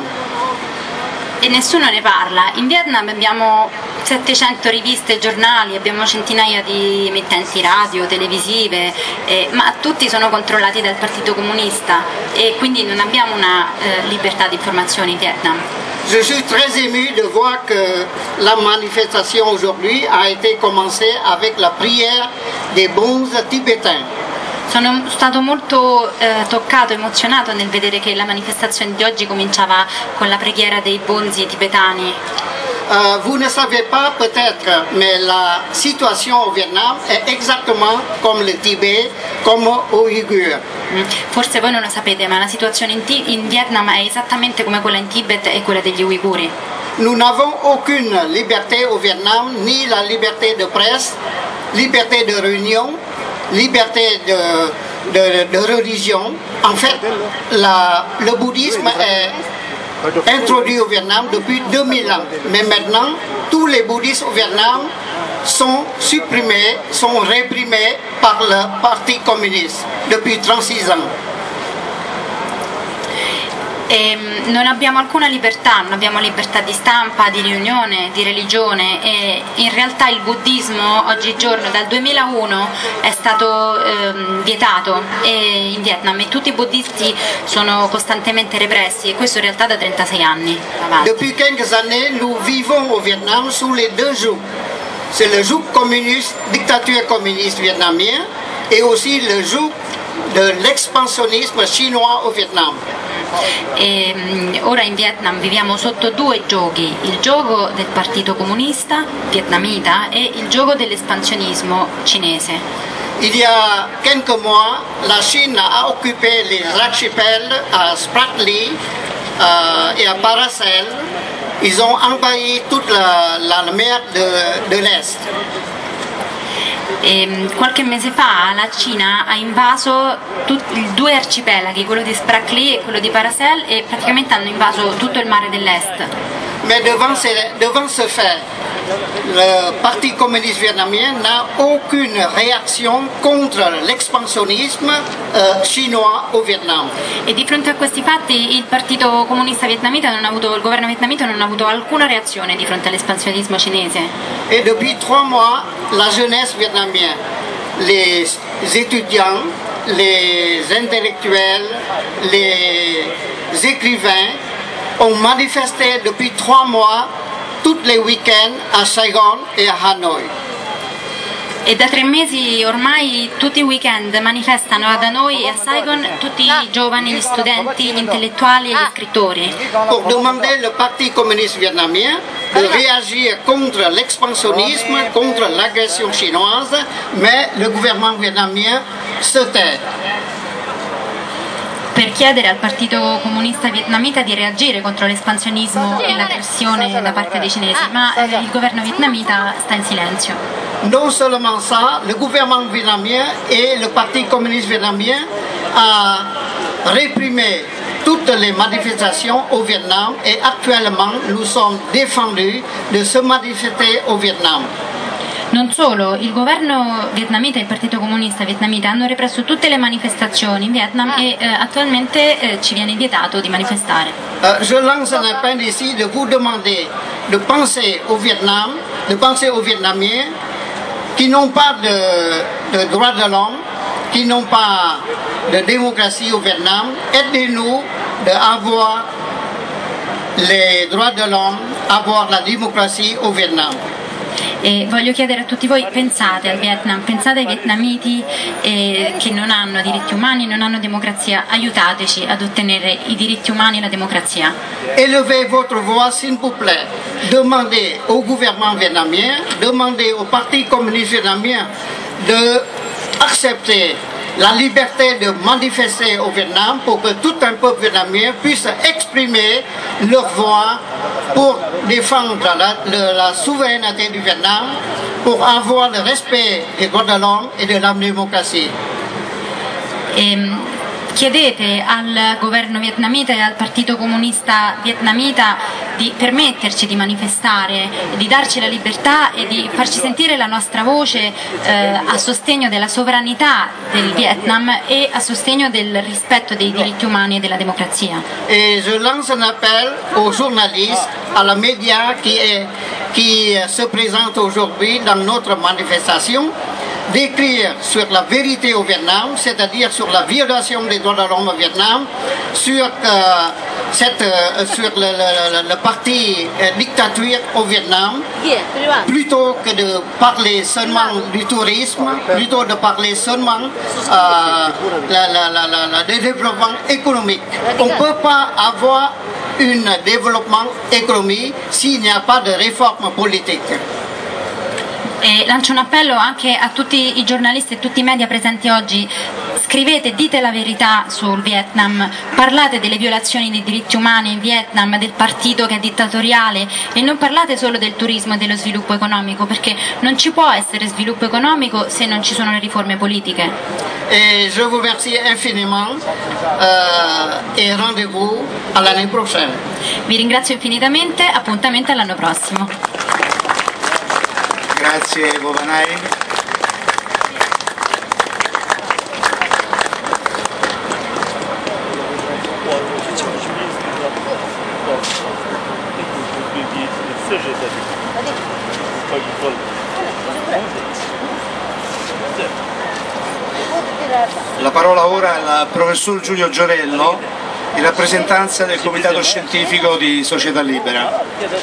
E nessuno ne parla. In Vietnam abbiamo settecento riviste e giornali, abbiamo centinaia di emittenti radio, televisive, eh, ma tutti sono controllati dal Partito Comunista e quindi non abbiamo una eh, libertà di informazione in Vietnam. Je suis très ému de voir que la manifestation aujourd'hui a été commencée avec la prière des bons tibétains. Sono stato molto eh, toccato, emozionato nel vedere che la manifestazione di oggi cominciava con la preghiera dei bonzi tibetani. Euh, vous ne savez pas peut-être, mais la situation au Vietnam est exactement comme le Tibet, comme aux Ouïghours. Forse voi non lo sapete, ma la situazione in, T- in Vietnam è esattamente come quella in Tibet e quella degli Uiguri. Nous n'avons aucune liberté au Vietnam, ni la liberté de presse, liberté de réunion, liberté de, de, de religion. En fait, la, le bouddhisme est introduit au Vietnam depuis deux mille ans. Mais maintenant, tous les bouddhistes au Vietnam sont supprimés, sont réprimés par le Parti communiste depuis trentatré ans. E non abbiamo alcuna libertà, non abbiamo libertà di stampa, di riunione, di religione e in realtà il buddismo oggigiorno dal duemilauno è stato ehm, vietato e in Vietnam e tutti i buddisti sono costantemente repressi e questo in realtà da trentasei anni avanti. Depuis quelques années, nous vivons au Vietnam sous les deux jougs. C'est le joug communiste, dictature communiste vietnamienne et aussi le joug de l'expansionnisme chinois au Vietnam. E, um, ora in Vietnam viviamo sotto due giochi, il gioco del partito comunista vietnamita e il gioco dell'espansionismo cinese. Il y a quelques mois, la Chine a occupé les archipels à Spratly euh, et à Paracel. Ils ont envahi toute la, la mer de, de l'Est. E qualche mese fa la Cina ha invaso tutti, due arcipelaghi, quello di Spratly e quello di Paracel e praticamente hanno invaso tutto il mare dell'Est. Mais devant ce, devant ce fait, le Parti communiste vietnamien n'a aucune réaction contre l'expansionnisme euh, chinois au Vietnam. E di fronte a questi fatti il Partito Comunista Vietnamita non ha avuto, il governo vietnamita non ha avuto alcuna reazione di fronte all'espansionismo cinese. Et depuis trois mois, la jeunesse vietnamienne, les étudiants, les intellectuels, les écrivains ont manifesté depuis trois mois tous les week-ends à Saigon et à Hanoi. E da tre mesi ormai tutti i weekend manifestano ad Hanoi e a Saigon tutti i giovani, gli studenti, gli intellettuali e gli scrittori. Pour demander le Parti communiste vietnamien de réagir contre l'expansionnisme, contre l'agression chinoise, mais le gouvernement vietnamien se tait. Per chiedere al Partito Comunista Vietnamita di reagire contro l'espansionismo e l'aggressione da parte dei cinesi, ma eh, il governo vietnamita sta in silenzio. Non seulement ça, le gouvernement vietnamien et le Parti communiste vietnamien a réprimé toutes les manifestations au Vietnam et actuellement nous sommes défendus de se manifester au Vietnam. Non solo, il governo vietnamita e il Partito Comunista Vietnamita hanno represso tutte le manifestazioni in Vietnam e eh, attualmente eh, ci viene vietato di manifestare. Uh, je lance un appel ici de vous demander de penser au Vietnam, de penser aux Vietnamiens qui n'ont pas de, de droits de l'homme, qui n'ont pas de démocratie au Vietnam. Aidez-nous d'avoir les droits de l'homme, avoir la démocratie au Vietnam. E voglio chiedere a tutti voi, pensate al Vietnam, pensate ai vietnamiti eh, che non hanno diritti umani, non hanno democrazia, aiutateci ad ottenere i diritti umani e la democrazia. Élevez votre voix s'il vous plaît, demandez au gouvernement vietnamien, demandez au Parti communiste vietnamien de accepter la liberté de manifester au Vietnam pour que tout un peuple vietnamien puisse exprimer leur voix pour défendre la, la, la souveraineté du Vietnam, pour avoir le respect des droits de l'homme et de la démocratie. E chiedete al governo vietnamita e al Partito Comunista Vietnamita di permetterci di manifestare, di darci la libertà e di farci sentire la nostra voce eh, a sostegno della sovranità del Vietnam e a sostegno del rispetto dei diritti umani e della democrazia. Et je lance un appel aux journalistes, à la média qui, est, qui se présente aujourd'hui dans notre manifestation, d'écrire sur la vérité au Vietnam, c'est-à-dire sur la violation des droits de l'homme au Vietnam, sur, euh, cette, euh, sur le, le, le parti euh, dictature au Vietnam, plutôt que de parler seulement du tourisme, plutôt de parler seulement euh, la, la, la, la, la, du développement économique. On ne peut pas avoir un développement économique s'il n'y a pas de réforme politique. E lancio un appello anche a tutti i giornalisti e tutti i media presenti oggi: scrivete, dite la verità sul Vietnam, parlate delle violazioni dei diritti umani in Vietnam, del partito che è dittatoriale, e non parlate solo del turismo e dello sviluppo economico, perché non ci può essere sviluppo economico se non ci sono le riforme politiche. Et je vous remercie infiniment euh, et rendez-vous à l'année prochaine. Vi ringrazio infinitamente, appuntamento all'anno prossimo. Grazie Bovanai. La parola ora al professor Giulio Giorello, in rappresentanza del Comitato Scientifico di Società Libera.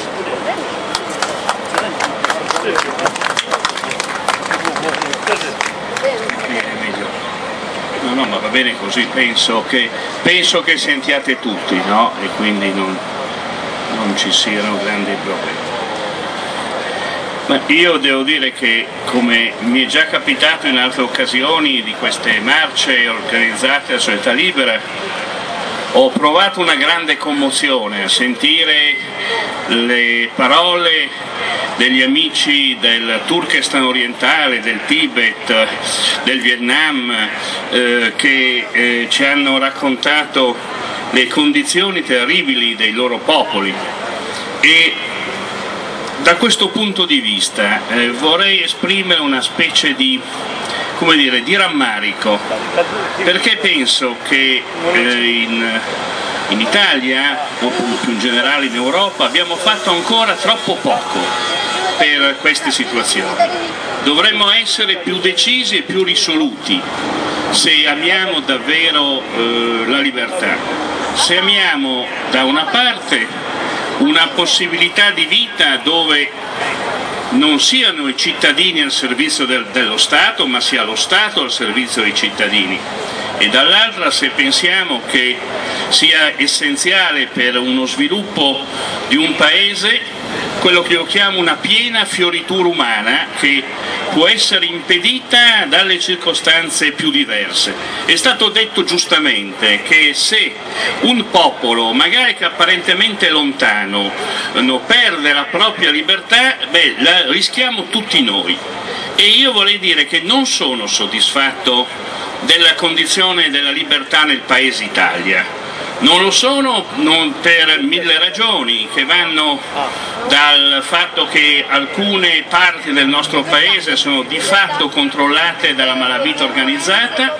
No, no, ma va bene così, penso che, penso che sentiate tutti, no? E quindi non, non ci siano grandi problemi. Ma io devo dire che, come mi è già capitato in altre occasioni di queste marce organizzate da Società Libera, ho provato una grande commozione a sentire le parole degli amici del Turkestan orientale, del Tibet, del Vietnam, eh, che eh, ci hanno raccontato le condizioni terribili dei loro popoli. E da questo punto di vista eh, vorrei esprimere una specie di, come dire, di rammarico, perché penso che eh, in, in Italia, o più in generale in Europa, abbiamo fatto ancora troppo poco per queste situazioni. Dovremmo essere più decisi e più risoluti se amiamo davvero eh, la libertà, se amiamo da una parte una possibilità di vita dove non siano i cittadini al servizio del, dello Stato, ma sia lo Stato al servizio dei cittadini, e dall'altra se pensiamo che sia essenziale per uno sviluppo di un paese quello che io chiamo una piena fioritura umana, che può essere impedita dalle circostanze più diverse. È stato detto giustamente che se un popolo, magari che apparentemente è lontano, no, perde la propria libertà, beh, la rischiamo tutti noi. E io vorrei dire che non sono soddisfatto della condizione della libertà nel paese Italia. Non lo sono non per mille ragioni, che vanno dal fatto che alcune parti del nostro paese sono di fatto controllate dalla malavita organizzata,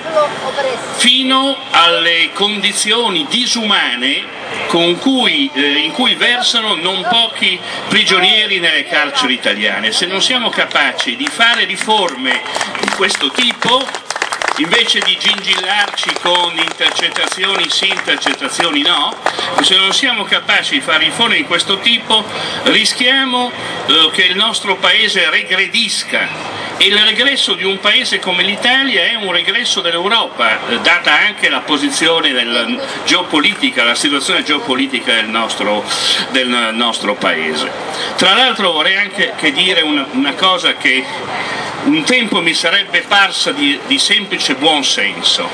fino alle condizioni disumane con cui, eh, in cui versano non pochi prigionieri nelle carceri italiane. Se non siamo capaci di fare riforme di questo tipo, invece di gingillarci con intercettazioni sì, intercettazioni no, se non siamo capaci di fare riforme di questo tipo, rischiamo eh, che il nostro paese regredisca. E il regresso di un paese come l'Italia è un regresso dell'Europa, eh, data anche la posizione del, geopolitica, la situazione geopolitica del nostro, del nostro paese. Tra l'altro vorrei anche che dire una, una cosa che un tempo mi sarebbe parsa di, di semplice buonsenso.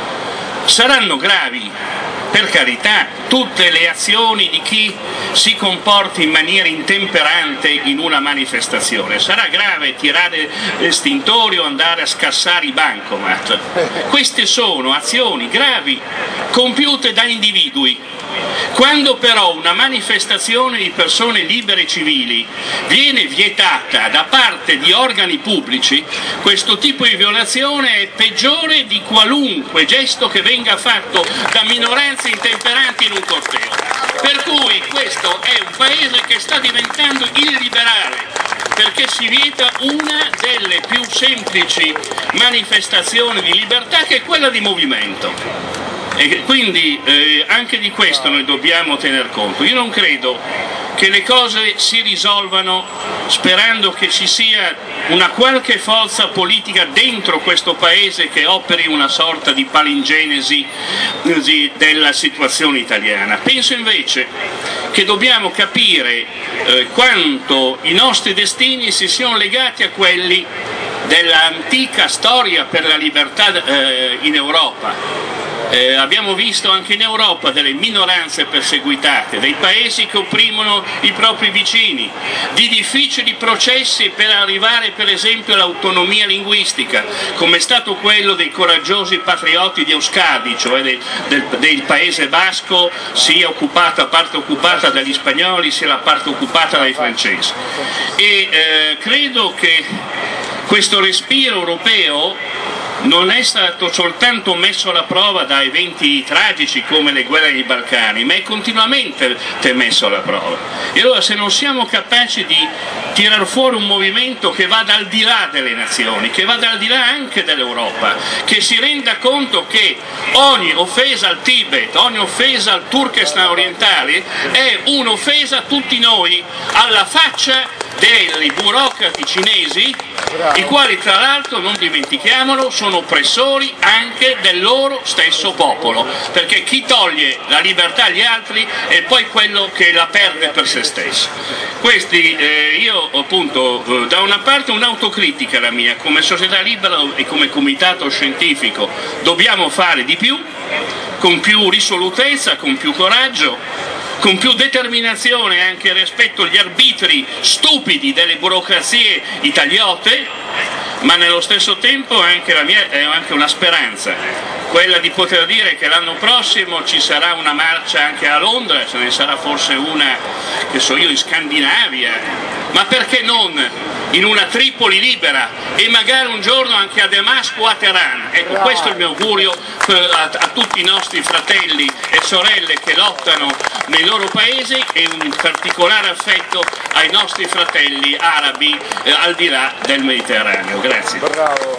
Saranno gravi, per carità, tutte le azioni di chi si comporti in maniera intemperante in una manifestazione. Sarà grave tirare l'estintorio o andare a scassare i bancomat. Queste sono azioni gravi compiute da individui. Quando però una manifestazione di persone libere e civili viene vietata da parte di organi pubblici, questo tipo di violazione è peggiore di qualunque gesto che venga fatto da minoranze intemperanti in un corteo. Per cui questo è un paese che sta diventando illiberale, perché si vieta una delle più semplici manifestazioni di libertà, che è quella di movimento. E quindi eh, anche di questo noi dobbiamo tener conto. Io non credo che le cose si risolvano sperando che ci sia una qualche forza politica dentro questo paese che operi una sorta di palingenesi della situazione italiana. Penso invece che dobbiamo capire eh, quanto i nostri destini si siano legati a quelli dell'antica storia per la libertà eh, in Europa. Eh, abbiamo visto anche in Europa delle minoranze perseguitate, dei paesi che opprimono i propri vicini, di difficili processi per arrivare per esempio all'autonomia linguistica, come è stato quello dei coraggiosi patrioti di Euskadi, cioè del, del, del paese basco, sia occupata, parte occupata dagli spagnoli, sia la parte occupata dai francesi. E eh, credo che questo respiro europeo non è stato soltanto messo alla prova da eventi tragici come le guerre dei Balcani, ma è continuamente messo alla prova. E allora se non siamo capaci di tirar fuori un movimento che vada al di là delle nazioni, che vada al di là anche dell'Europa, che si renda conto che ogni offesa al Tibet, ogni offesa al Turkestan orientale è un'offesa a tutti noi, alla faccia dei burocrati cinesi, i quali tra l'altro, non dimentichiamolo, sono oppressori anche del loro stesso popolo, perché chi toglie la libertà agli altri è poi quello che la perde per se stesso. Questi, eh, io appunto, eh, da una parte un'autocritica la mia, come società libera e come comitato scientifico dobbiamo fare di più, con più risolutezza, con più coraggio, con più determinazione anche rispetto agli arbitri stupidi delle burocrazie italiote, ma nello stesso tempo anche la mia è anche una speranza, quella di poter dire che l'anno prossimo ci sarà una marcia anche a Londra, ce ne sarà forse una, che so io, in Scandinavia, ma perché non in una Tripoli libera e magari un giorno anche a Damasco o a Teheran. Ecco, questo è il mio augurio a, a tutti i nostri fratelli e sorelle che lottano nei loro paesi, e un particolare affetto ai nostri fratelli arabi eh, al di là del Mediterraneo. Grazie. Bravo.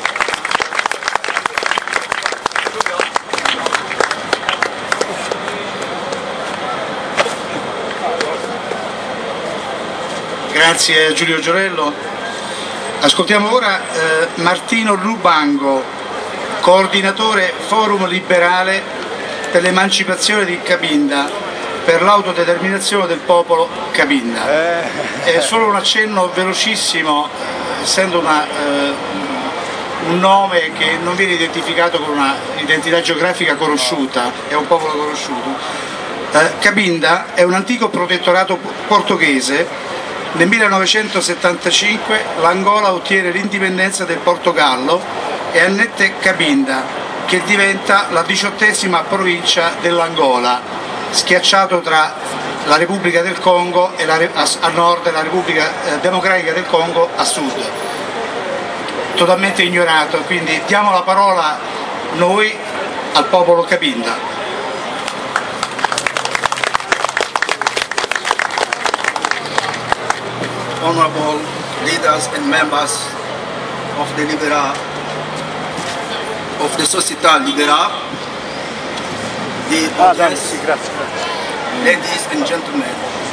Grazie Giulio Giorello. Ascoltiamo ora eh, Martino Lubango, coordinatore Forum Liberale per l'emancipazione di Cabinda, per l'autodeterminazione del popolo Cabinda. È solo un accenno velocissimo, essendo una, eh, un nome che non viene identificato con una identità geografica conosciuta, è un popolo conosciuto. Eh, Cabinda è un antico protettorato portoghese. Nel millenovecentosettantacinque l'Angola ottiene l'indipendenza del Portogallo e annette Cabinda, che diventa la diciottesima provincia dell'Angola, schiacciato tra la Repubblica del Congo e la, a, a nord e la Repubblica eh, Democratica del Congo a sud. Totalmente ignorato, quindi diamo la parola noi al popolo Cabinda. Honorable leaders and members of the Libera, of the Società Libera, the audience, ladies and gentlemen,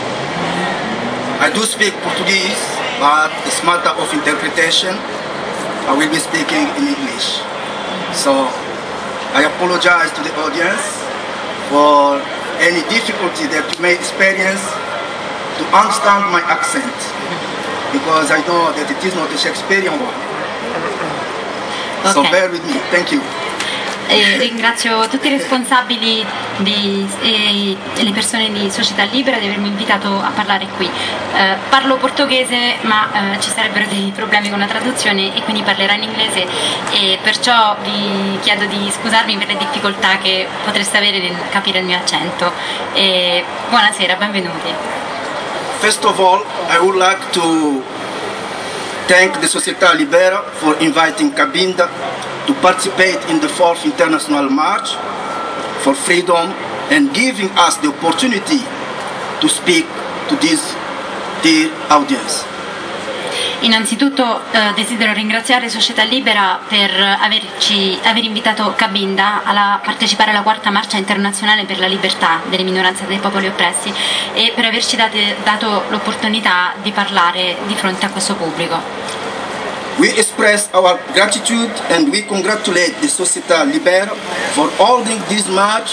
I do speak Portuguese, but it's matter of interpretation. I will be speaking in English. So I apologize to the audience for any difficulty that you may experience to understand my accent, because I know that it is not a Shakespearean one. Okay. So bear with me. Thank you. E ringrazio tutti i responsabili di, e, e le persone di Società Libera di avermi invitato a parlare qui. Eh, parlo portoghese, ma eh, ci sarebbero dei problemi con la traduzione e quindi parlerò in inglese, e perciò vi chiedo di scusarmi per le difficoltà che potreste avere nel capire il mio accento. E buonasera, benvenuti. First of all, I would like to thank the Società Libera for inviting Cabinda to participate in the fourth International March for Freedom and giving us the opportunity to speak to this dear audience. Innanzitutto eh, desidero ringraziare Società Libera per averci, aver invitato Cabinda a partecipare alla quarta marcia internazionale per la libertà delle minoranze e dei popoli oppressi e per averci date, dato l'opportunità di parlare di fronte a questo pubblico. We express our gratitude and we congratulate the Società Libera for holding this march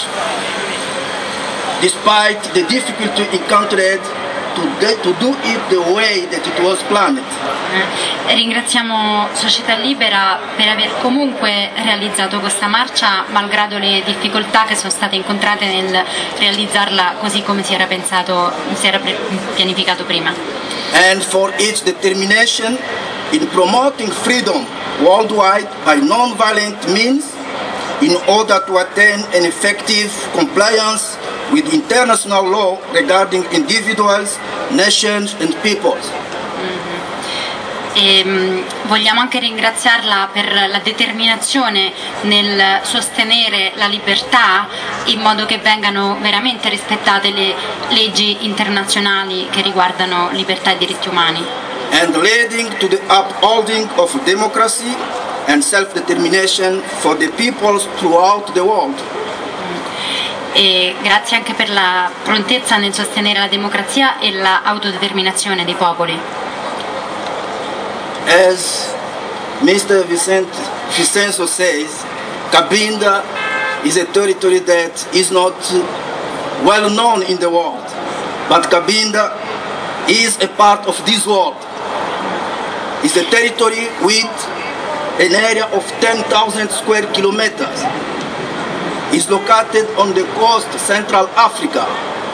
despite the difficulty encountered to, to do it the way that it was planned. Eh, ringraziamo Società Libera per aver comunque realizzato questa marcia malgrado le difficoltà che sono state incontrate nel realizzarla così come si era pensato, si era pianificato prima. And for its determination in promoting freedom worldwide by non-violent means in order to attain an effective compliance with international law regarding individuals, nations and peoples. E, um, vogliamo anche ringraziarla per la determinazione nel sostenere la libertà in modo che vengano veramente rispettate le leggi internazionali che riguardano libertà e diritti umani. And leading to the upholding of democracy and self-determination for the peoples throughout the world. E grazie anche per la prontezza nel sostenere la democrazia e l'autodeterminazione dei popoli. As Mister Vicente, Vicenzo says, Cabinda is a territory that is not well known in the world, but Cabinda is a part of this world. It's a territory with an area of ten thousand square kilometers. It's located on the coast of Central Africa.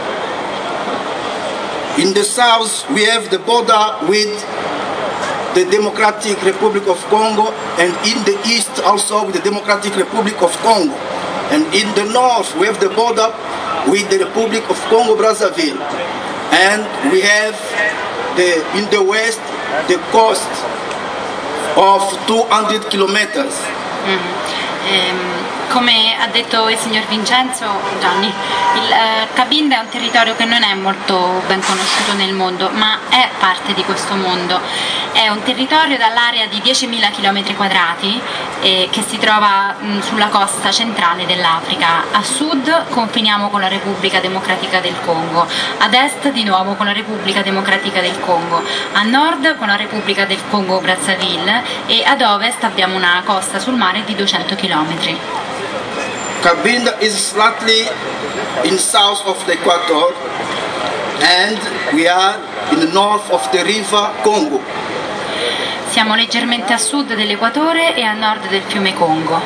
In the south, we have the border with the Democratic Republic of Congo, and in the east also with the Democratic Republic of Congo. And in the north, we have the border with the Republic of Congo-Brazzaville. And we have the, in the west, the coast of two hundred kilometers. Mm-hmm. um... Come ha detto il signor Vincenzo Gianni, il eh, Cabinda è un territorio che non è molto ben conosciuto nel mondo, ma è parte di questo mondo. È un territorio dall'area di diecimila chilometri quadrati eh, che si trova mh, sulla costa centrale dell'Africa. A sud confiniamo con la Repubblica Democratica del Congo, ad est di nuovo con la Repubblica Democratica del Congo, a nord con la Repubblica del Congo-Brazzaville e ad ovest abbiamo una costa sul mare di duecento chilometri. Cabinda is slightly in south of the equator and we are in the north of the river Congo. Siamo leggermente a sud dell'equatore e a nord del fiume Congo.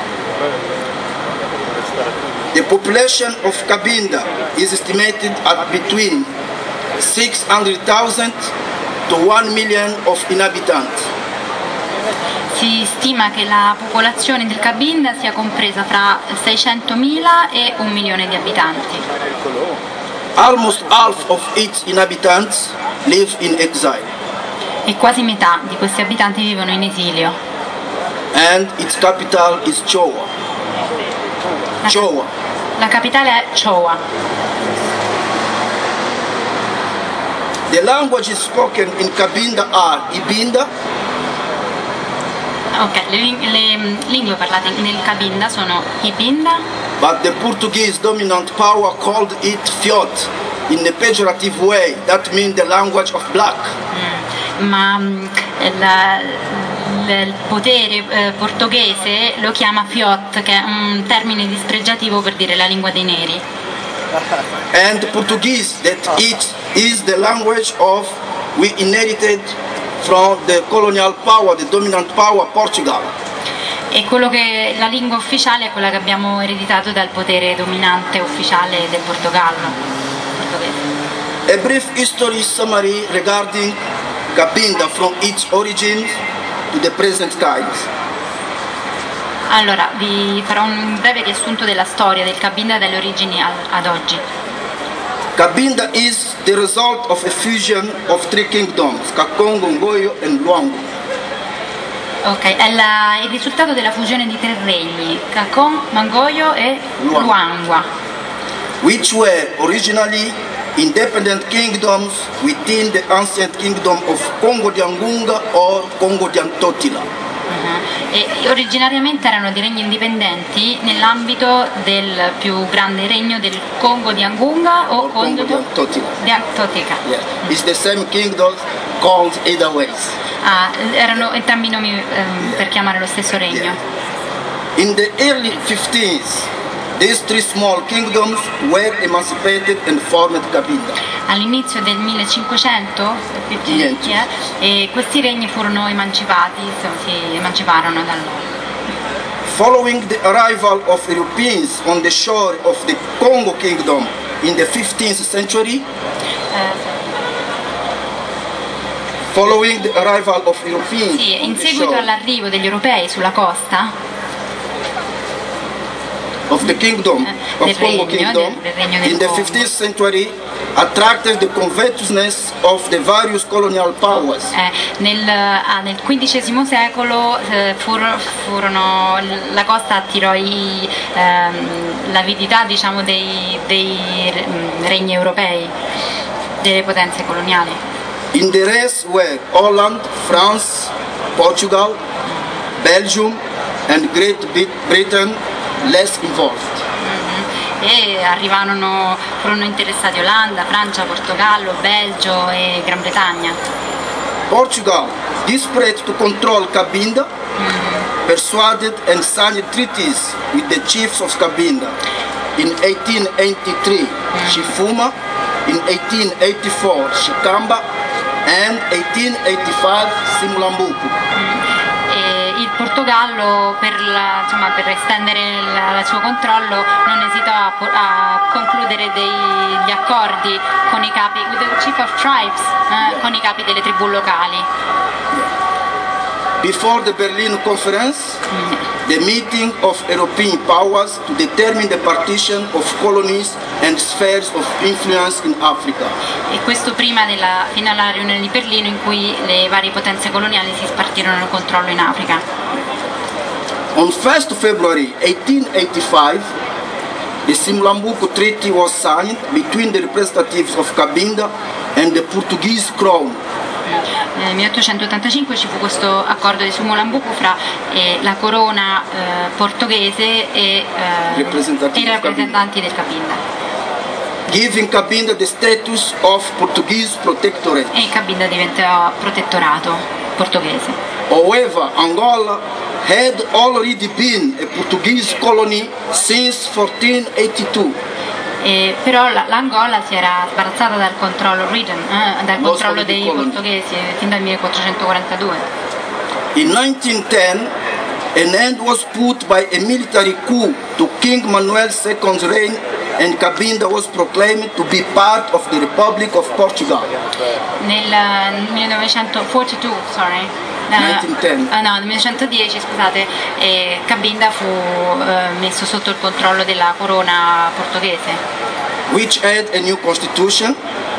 The population of Cabinda is estimated at between six hundred thousand to one million of inhabitants. Si stima che la popolazione del Cabinda sia compresa fra seicentomila e un milione di abitanti. Almost half of its inhabitants live in exile. E quasi metà di questi abitanti vivono in esilio. And its capital is Choa. La, Choa. La capitale è Choa. The languages spoken in Cabinda are Ibinda. Ok, le, le lingue parlate nel Cabinda sono Ibinda. But the Portuguese dominant power called it Fiot in a pejorative way. That means the language of black. Mm, ma la, la, il potere eh, portoghese lo chiama Fiot, che è un termine dispregiativo per dire la lingua dei neri. And Portuguese, that it is the language of we inherited from the colonial power, the dominant power, Portugal. E quello che la lingua ufficiale è quella che abbiamo ereditato dal potere dominante ufficiale del Portogallo. Portoghese. A brief history summary regarding Cabinda from its origins to the present times. Allora, vi farò un breve riassunto della storia del Cabinda dalle origini ad oggi. Cabinda is the result of a fusion of three kingdoms, Kakongo, Ngoyo and Luango. Ok, è la, il risultato della fusione di tre regni, Kakon, Mangoyo e Luangwa. Which were originally independent kingdoms within the ancient kingdom of Congo di Angunga or Congo di Antotila. Uh-huh. E originariamente erano dei regni indipendenti nell'ambito del più grande regno del Congo di Angunga o Congo di Antotila. Di Antotila. Yes. It's the same kingdom called either ways. Ah, erano entrambi i nomi um, per chiamare lo stesso regno. Yeah. In the early fifteenth, these three small kingdoms were emancipated and formed Cabinda. All'inizio del millecinquecento yeah, e questi regni furono emancipati, si emanciparono da loro. Following the arrival of Europeans on the shore of the Congo Kingdom in the fifteenth century, uh, following the arrival of Europeans sì, in seguito all'arrivo degli europei sulla costa of the kingdom del of Congo regno, Kingdom del, del regno del in the Congo. fifteenth century attracted the covetousness of the various colonial powers. Eh, nel, ah, nel quindicesimo secolo eh, fur, furono la costa attirò i, ehm, l'avidità, diciamo, dei, dei regni europei, delle potenze coloniali. In the rest were Holland, France, Portugal, Belgium and Great Britain less involved. Mm-hmm. E arrivarono, furono interessati Olanda, Francia, Portogallo, Belgio e Gran Bretagna. Portugal, desperate to control Cabinda, mm-hmm. persuaded and signed treaties with the chiefs of Cabinda. In eighteen eighty-three, mm-hmm. Chifuma, in eighteen eighty-four, Chikamba, and eighteen eighty-five, Simulambuku. Mm-hmm. Il Portogallo, per, la, insomma, per estendere il suo controllo, non esitò a, a concludere degli accordi con i capi, with the chief of tribes, eh, con i capi delle tribù locali. Before the Berlin Conference, mm. the meeting of European powers to determine the partition of colonies and spheres of influence in Africa. E questo prima della, fino alla riunione di Berlino in cui le varie potenze coloniali si spartirono il controllo in Africa. On first of February eighteen eighty-five, the Simulambuku Treaty was signed between the representatives of Cabinda and the Portuguese crown. Nel milleottocentottantacinque ci fu questo accordo di Simulambuku fra eh, la corona eh, portoghese e eh, i rappresentanti del Cabinda, giving Cabinda the status of Portuguese protectorate. E Cabinda diventò protettorato portoghese. However, Angola had already been a Portuguese colony since fourteen eighty-two. Eh, però l'Angola si era sbarazzata dal controllo, region, eh, dal controllo dei portoghesi fin dal millequattrocentoquarantadue. In nineteen ten, an end was put by a military coup to King Manuel the second's reign and Cabinda was proclaimed to be part of the Republic of Portugal. Nel millenovecentoquarantadue, sorry. millenovecentodieci. Uh, no, nel millenovecentodieci, scusate, eh, Cabinda fu eh, messo sotto il controllo della corona portoghese. Which had a new constitution.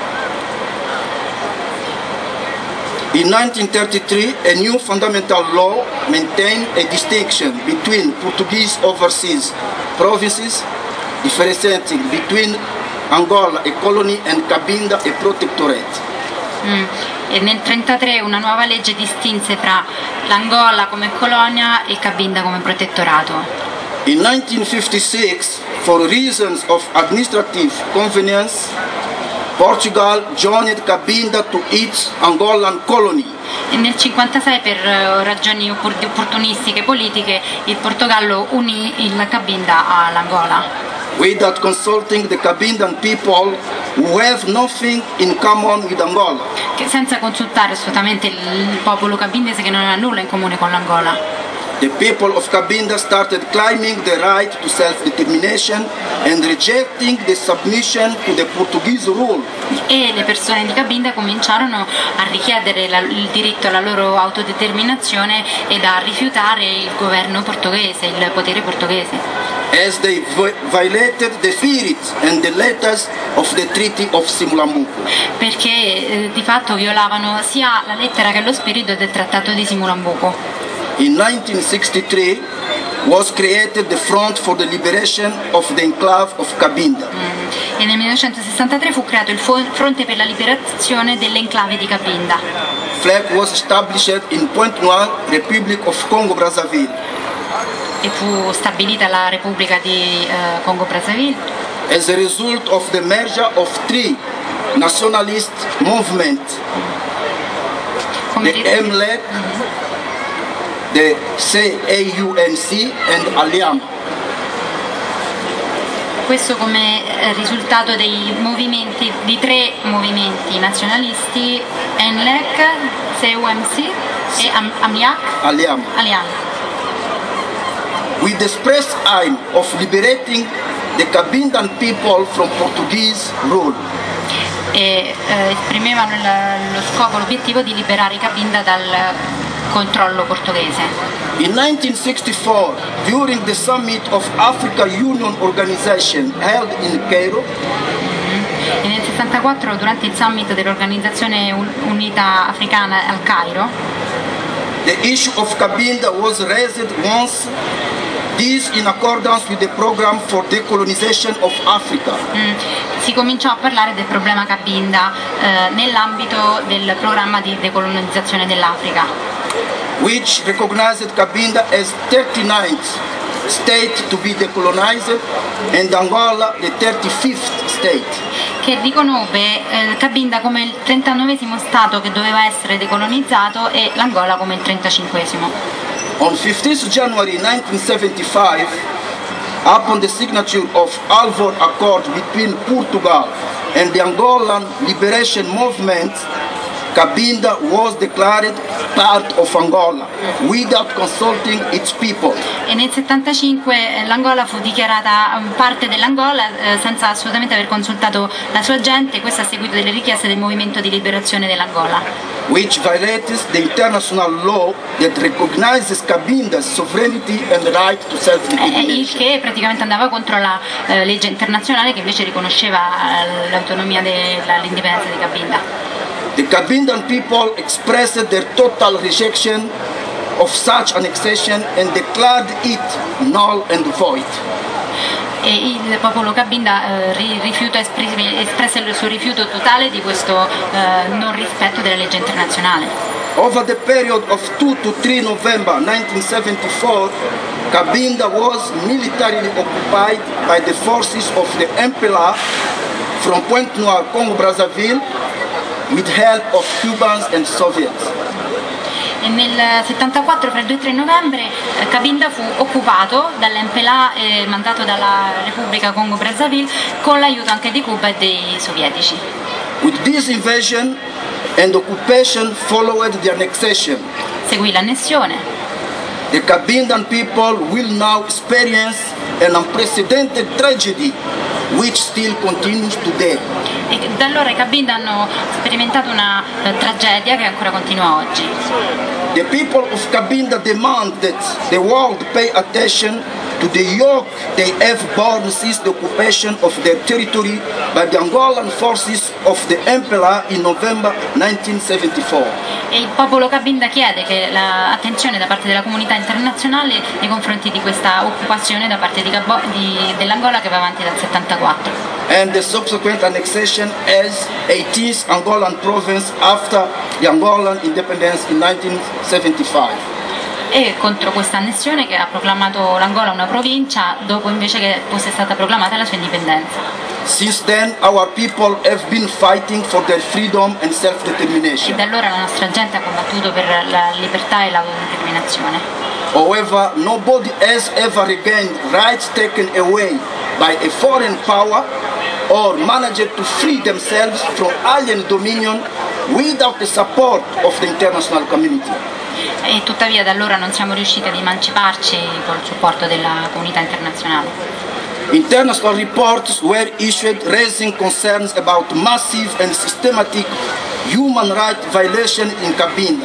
In nineteen thirty-three, a new fundamental law maintained a distinction between Portuguese overseas provinces, differentiating between Angola a colony and Cabinda a protectorate. Mm. E nel millenovecentotrentatré una nuova legge distinse fra l'Angola come colonia e Cabinda come protettorato. In nineteen fifty-six, for reasons of administrative convenience, Portugal joined Cabinda to its Angolan colony. E nel millenovecentocinquantasei, per ragioni opportunistiche politiche, il Portogallo unì il Cabinda all'Angola. Without consulting the Cabindan people who have nothing in common with Angola. Che senza consultare assolutamente il popolo cabindese, che non aveva nulla in comune con l'Angola. The people of Cabinda started claiming the right to self-determination and rejecting the submission to the Portuguese rule. E le persone di Cabinda cominciarono a richiedere la, il diritto alla loro autodeterminazione ed a rifiutare il governo portoghese, il potere portoghese. As they violated the spirit and the letters of the Treaty of Simulambuku. Perché eh, di fatto violavano sia la lettera che lo spirito del Trattato di Simulambuku. In nineteen sixty-three, was created the Front for the Liberation of the Enclave of Cabinda. Mm. E nel millenovecentosessantatré fu creato il Fronte per la Liberazione dell'Enclave di Cabinda. Flag was established in Pointe-Noire, Republic of Congo-Brazzaville. E fu stabilita la Repubblica di uh, Congo-Brazzaville. As a result of the merger of three nationalist movements, the M L E C, mm-hmm. the C A U N C and Aliam. Questo come risultato dei movimenti, di tre movimenti nazionalisti, N L E C, C U M C e Am Amiac. Aliam. Aliam. With the express aim of liberating the Cabindan people from Portuguese rule. E eh, esprimevano il, lo scopo, l'obiettivo di liberare i Cabinda dal controllo portoghese. In nineteen sixty-four, during the summit of Africa Union Organization held in Cairo, mm-hmm. e nel sessantaquattro, durante il summit dell'Organizzazione Unita Africana al Cairo, the issue of Cabinda was raised once. This in accordance with the program for decolonization of Africa. Mm. Si cominciò a parlare del problema Cabinda eh, nell'ambito del programma di decolonizzazione dell'Africa, which recognized Cabinda as thirty-ninth state to be decolonized and Angola the thirty-fifth state. Che riconobbe eh, Cabinda come il trentanovesimo stato che doveva essere decolonizzato e l'Angola come il trentacinquesimo. On fifteenth January nineteen seventy-five, upon the signature of Alvor Accord between Portugal and the Angolan Liberation Movement, Cabinda was declared part of Angola without consulting its people. E nel settantacinque l'Angola fu dichiarata parte dell'Angola eh, senza assolutamente aver consultato la sua gente, questo a seguito delle richieste del movimento di liberazione dell'Angola. Which violates the international law that recognizes Cabinda's sovereignty and right to self-determination. Il che praticamente andava contro la eh, legge internazionale che invece riconosceva eh, l'autonomia dell'indipendenza di Cabinda. The Cabindan people expressed their total rejection of such annexation and declared it null and void. E il popolo Cabinda eh, rifiuta, espresse il suo rifiuto totale di questo eh, non rispetto della legge internazionale. Over the period of two to three November nineteen seventy-four, Cabinda was militarily occupied by the forces of the M P L A from Pointe-Noire, Congo-Brazzaville, with help of Cubans and Soviets. E nel settantaquattro, fra il due e tre novembre, eh, Cabinda fu occupato dall'M P L A e mandato dalla Repubblica Congo-Brazzaville con l'aiuto anche di Cuba e dei sovietici. With this invasion and occupation followed the annexation. Seguì l'annessione. The Cabindan people will now experience an unprecedented tragedy which still continues today. E da allora i Cabinda hanno sperimentato una uh, tragedia che ancora continua oggi. The people of Cabinda demand that the world pay attention to the yoke they have borne since the occupation of their territory by the Angolan forces of the M P L A in November nineteen seventy-four. E il popolo Cabinda chiede che l'attenzione da parte della comunità internazionale nei confronti di questa occupazione da parte di di, dell'Angola che va avanti dal settantaquattro. And the subsequent annexation as eighteenth Angolan province after the Angolan independence in nineteen seventy-five. E contro questa annessione che ha proclamato l'Angola una provincia dopo invece che fosse stata proclamata la sua indipendenza. Since then our people have been fighting for their freedom and self-determination. E da allora la nostra gente ha combattuto per la libertà e l'autodeterminazione. However, nobody has ever regained rights taken away by a foreign power or managed to free themselves from alien dominion without the support of the international community. E tuttavia da allora non siamo riusciti ad emanciparci col supporto della comunità internazionale. International reports were issued raising concerns about massive and systematic human rights violation in Cabinda.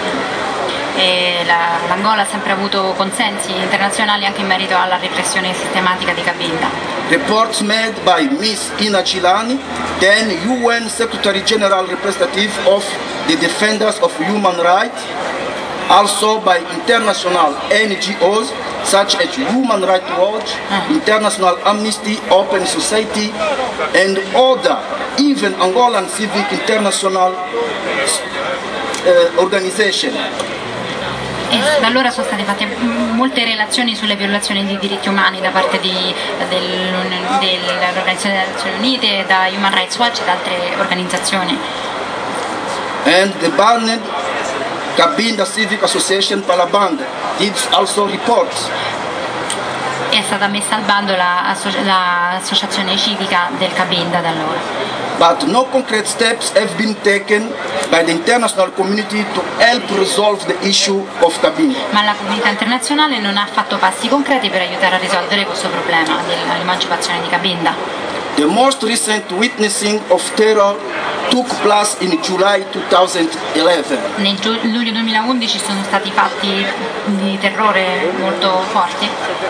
E l'Angola ha sempre avuto consensi internazionali anche in merito alla repressione sistematica di Cabinda. Reports made by Miss Ina Gilani, then U N Secretary General Representative of the Defenders of Human Rights, also by international N G Os such as Human Rights Watch, International Amnesty, Open Society, and other, even Angolan Civic International uh, organization. E da allora sono state fatte molte relazioni sulle violazioni dei diritti umani da parte di, del, dell'Organizzazione delle Nazioni Unite, da Human Rights Watch e da altre organizzazioni. And the banned Cabinda Civic Association Palaband did also reports. È stata messa al bando l'associazione civica del Cabinda da allora. But no concrete steps have been taken by the international community to help resolve the issue of Cabinda. Ma la comunità internazionale non ha fatto passi concreti per aiutare a risolvere questo problema dell'emancipazione di Cabinda. The most recent witnessing of terror took place in July duemilaundici. Nel luglio duemilaundici sono stati fatti di terrore molto forti.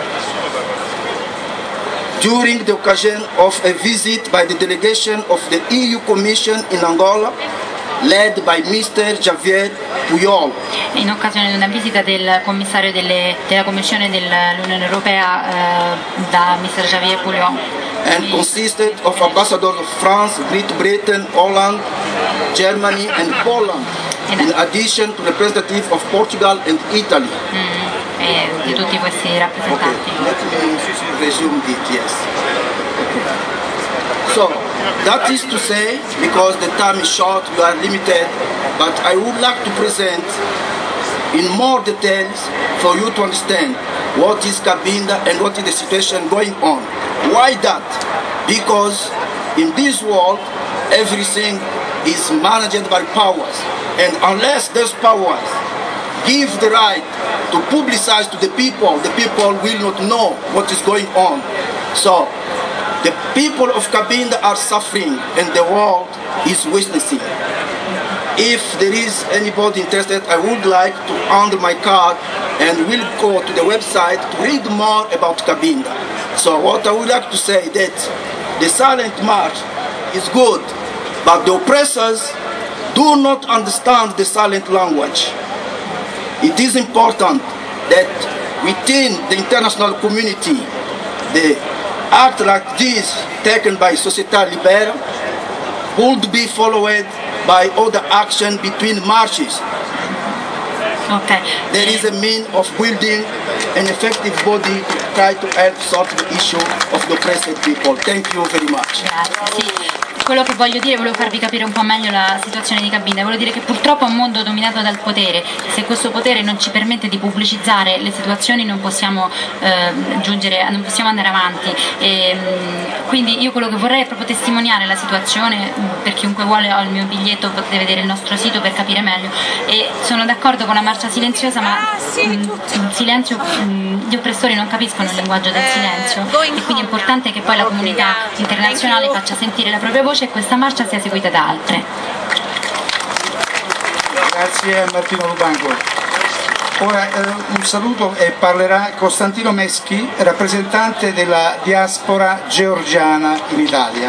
During the occasion of a visit by the delegation of the E U Commission in Angola, led by mister Javier Puyol. In occasione di una visita del commissario delle, della Commissione dell'Unione Europea eh, da mister Javier Puyol. And consisted of ambassadors of France, Great Britain, Holland, Germany and Poland, in addition to representatives of Portugal and Italy. Mm. E di tutti questi rappresentanti. Okay, let me resume it, yes. So, that is to say, because the time is short, we are limited, but I would like to present in more details for you to understand what is Cabinda and what is the situation going on. Why that? Because in this world, everything is managed by powers, and unless those powers give the right to publicize to the people, the people will not know what is going on. So, the people of Cabinda are suffering and the world is witnessing. If there is anybody interested, I would like to hand my card and will go to the website to read more about Cabinda. So what I would like to say that the silent march is good, but the oppressors do not understand the silent language. It is important that within the international community, the act like this taken by Società Libera would be followed by other action between marches. Okay. There is a mean of building an effective body to try to help solve the issue of the oppressed people. Thank you very much. Grazie. Sì. Quello che voglio dire, volevo farvi capire un po' meglio la situazione di Cabinda, volevo dire che purtroppo è un mondo dominato dal potere, se questo potere non ci permette di pubblicizzare le situazioni non possiamo eh, giungere, non possiamo andare avanti. E, quindi io quello che vorrei è proprio testimoniare la situazione, per chiunque vuole ho il mio biglietto, potete vedere il nostro sito per capire meglio, e sono d'accordo con la marcia silenziosa, ma in silenzio mh, gli oppressori non capiscono il linguaggio del silenzio e quindi è importante che poi la comunità internazionale faccia sentire la propria voce e questa marcia sia seguita da altre. Grazie a Martino Lubanco. Ora eh, un saluto e parlerà Costantino Meschi, rappresentante della diaspora georgiana in Italia.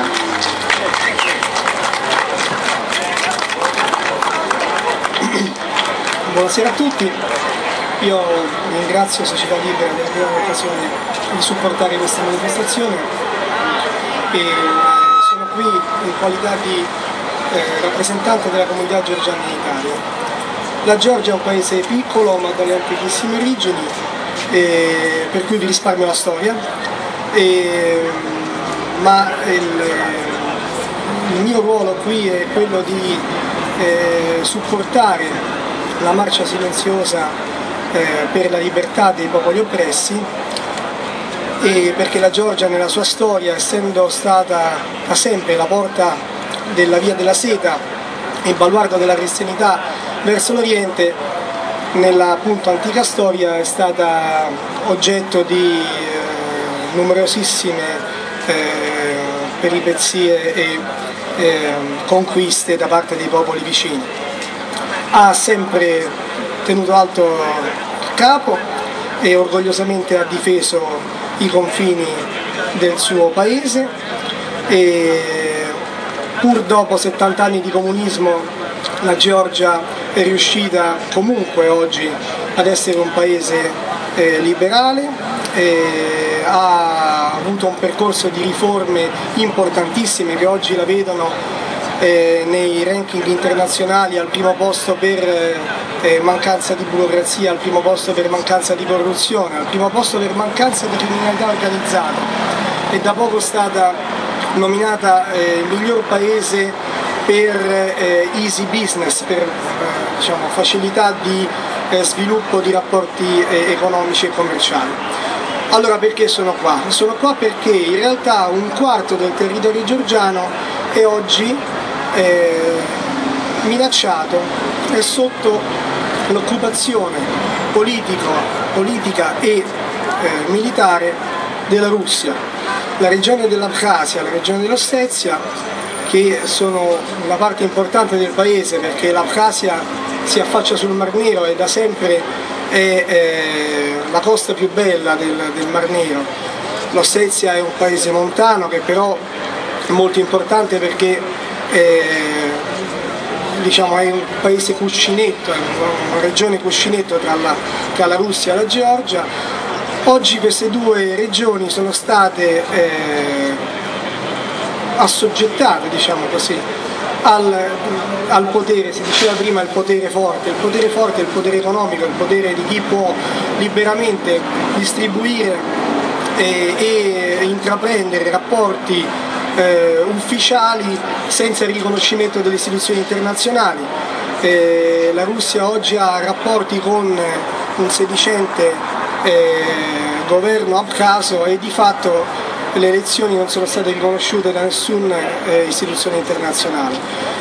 Buonasera a tutti, io ringrazio Società Libera per aver l'occasione di supportare questa manifestazione e sono qui in qualità di eh, rappresentante della comunità georgiana in Italia. La Georgia è un paese piccolo ma dalle antichissime origini, eh, per cui vi risparmio la storia, eh, ma il, il mio ruolo qui è quello di eh, supportare la marcia silenziosa eh, per la libertà dei popoli oppressi, e perché la Georgia nella sua storia, essendo stata da sempre la porta della via della seta e il baluardo della cristianità verso l'Oriente, nella appunto antica storia è stata oggetto di eh, numerosissime eh, peripezie e eh, conquiste da parte dei popoli vicini. Ha sempre tenuto alto il capo e orgogliosamente ha difeso i confini del suo paese, e pur dopo settanta anni di comunismo la Georgia è riuscita comunque oggi ad essere un paese eh, liberale, eh, ha avuto un percorso di riforme importantissime che oggi la vedono eh, nei ranking internazionali al primo posto per eh, mancanza di burocrazia, al primo posto per mancanza di corruzione, al primo posto per mancanza di criminalità organizzata. È da poco stata nominata eh, miglior paese per eh, easy business, per eh, diciamo, facilità di eh, sviluppo di rapporti eh, economici e commerciali. Allora perché sono qua? Sono qua perché in realtà un quarto del territorio georgiano è oggi eh, minacciato, è sotto l'occupazione politica e eh, militare della Russia. La regione dell'Abkhazia, la regione dell'Ossezia, che sono una parte importante del paese perché l'Abkhazia si affaccia sul Mar Nero e da sempre è eh, la costa più bella del, del Mar Nero. L'Ossezia è un paese montano che però è molto importante perché eh, diciamo, è un paese cuscinetto, è una regione cuscinetto tra la, tra la Russia e la Georgia. Oggi queste due regioni sono state eh, assoggettate, diciamo così, al, al potere, si diceva prima il potere forte, il potere forte è il potere economico, il potere di chi può liberamente distribuire e, e intraprendere rapporti eh, ufficiali senza il riconoscimento delle istituzioni internazionali. Eh, la Russia oggi ha rapporti con un sedicente eh, governo abkhazo e di fatto le elezioni non sono state riconosciute da nessuna eh, istituzione internazionale.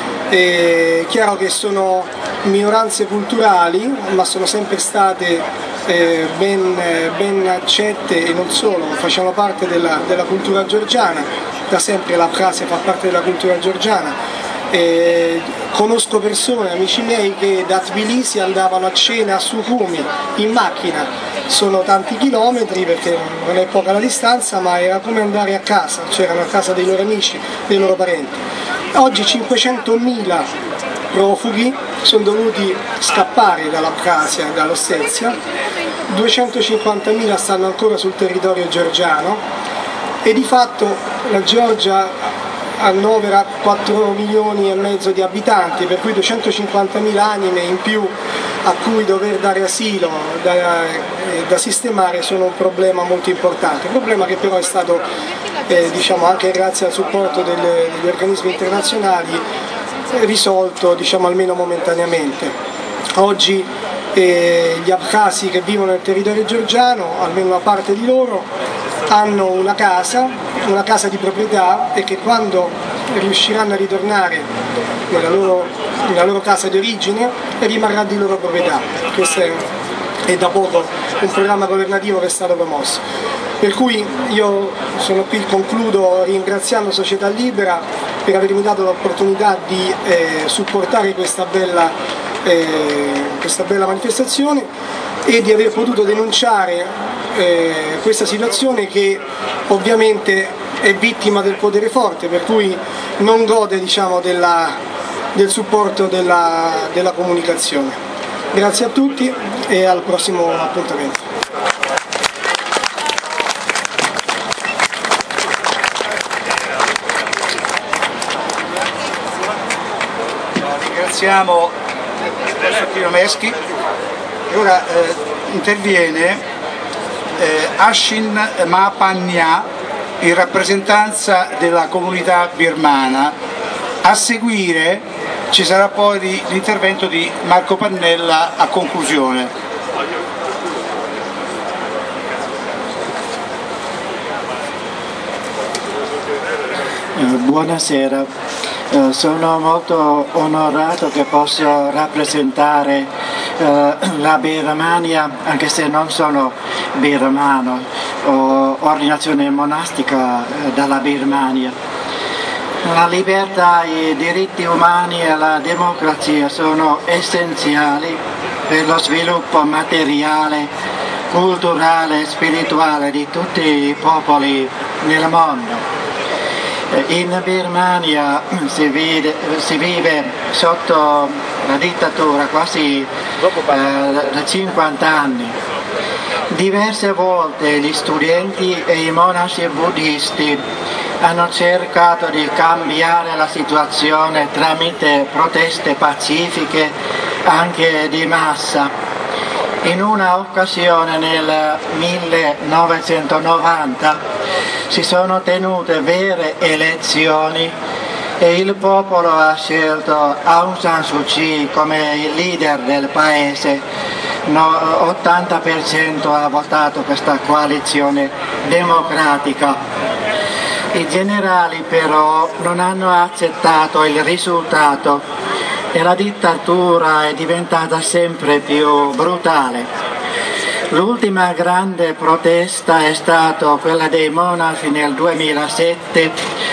È chiaro che sono minoranze culturali, ma sono sempre state eh, ben, ben accette e non solo, facciano parte della, della cultura georgiana, da sempre l'Abkhazia fa parte della cultura georgiana. Eh, conosco persone, amici miei, che da Tbilisi andavano a cena a Sukhumi in macchina, sono tanti chilometri perché non è poca la distanza, ma era come andare a casa, c'erano a casa dei loro amici, dei loro parenti. Oggi cinquecentomila profughi sono dovuti scappare dall'Abkhazia e dall'Ossezia, duecentocinquantamila stanno ancora sul territorio georgiano e di fatto la Georgia annovera quattro milioni e mezzo di abitanti, per cui duecentocinquantamila anime in più a cui dover dare asilo, da, da sistemare, sono un problema molto importante, un problema che però è stato eh, diciamo, anche grazie al supporto delle, degli organismi internazionali risolto, diciamo, almeno momentaneamente. Oggi eh, gli abkhasi che vivono nel territorio georgiano, almeno una parte di loro, hanno una casa, una casa di proprietà e che quando riusciranno a ritornare nella loro, nella loro casa di origine rimarrà di loro proprietà. Questo è, è da poco un programma governativo che è stato promosso. Per cui io sono qui, concludo ringraziando Società Libera per avermi dato l'opportunità di eh, supportare questa bella, eh, questa bella manifestazione e di aver potuto denunciare eh, questa situazione che ovviamente è vittima del potere forte, per cui non gode, diciamo, della, del supporto della, della comunicazione. Grazie a tutti e al prossimo appuntamento. Ringraziamo il professor Meschi e ora eh, interviene eh, Ashin Mahapanya in rappresentanza della comunità birmana. A seguire ci sarà poi l'intervento di Marco Pannella a conclusione. Buonasera. Uh, sono molto onorato che posso rappresentare uh, la Birmania, anche se non sono birmano, o ordinazione monastica uh, dalla Birmania. La libertà, i diritti umani e la democrazia sono essenziali per lo sviluppo materiale, culturale e spirituale di tutti i popoli nel mondo. In Birmania si vive, si vive sotto la dittatura quasi eh, da cinquanta anni. Diverse volte gli studenti e i monaci buddisti hanno cercato di cambiare la situazione tramite proteste pacifiche anche di massa. In una occasione nel millenovecentonovanta si sono tenute vere elezioni e il popolo ha scelto Aung San Suu Kyi come il leader del paese. No, ottanta per cento ha votato questa coalizione democratica. I generali però non hanno accettato il risultato e la dittatura è diventata sempre più brutale. L'ultima grande protesta è stata quella dei monaci nel duemilasette,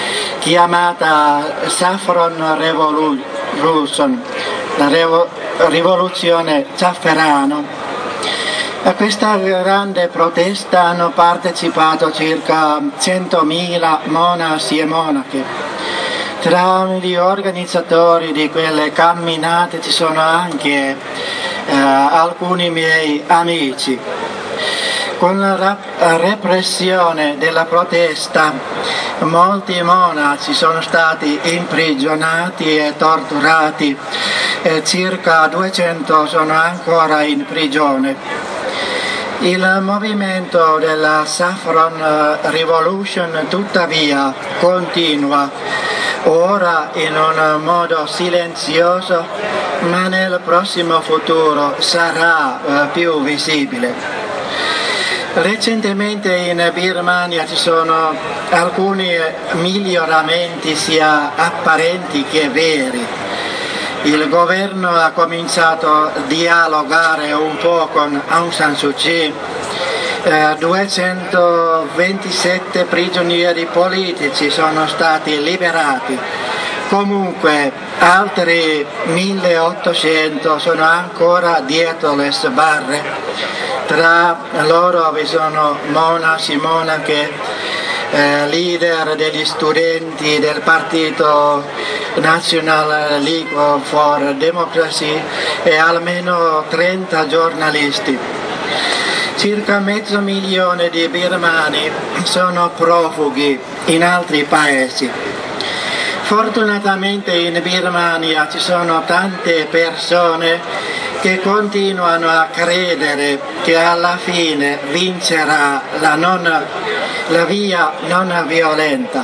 chiamata Saffron Revolution, la revo- rivoluzione zafferano. A questa grande protesta hanno partecipato circa centomila monaci e monache. Tra gli organizzatori di quelle camminate ci sono anche eh, alcuni miei amici. Con la repressione della protesta molti monaci sono stati imprigionati e torturati e circa duecento sono ancora in prigione. Il movimento della Saffron Revolution tuttavia continua, ora in un modo silenzioso, ma nel prossimo futuro sarà eh, più visibile. Recentemente in Birmania ci sono alcuni miglioramenti sia apparenti che veri. Il governo ha cominciato a dialogare un po' con Aung San Suu Kyi, eh, duecentoventisette prigionieri politici sono stati liberati, comunque altri milleottocento sono ancora dietro le sbarre. Tra loro vi sono monaci, monache, eh, leader degli studenti del partito National League for Democracy e almeno trenta giornalisti. Circa mezzo milione di birmani sono profughi in altri paesi. Fortunatamente in Birmania ci sono tante persone che continuano a credere che alla fine vincerà la, non, la via non violenta.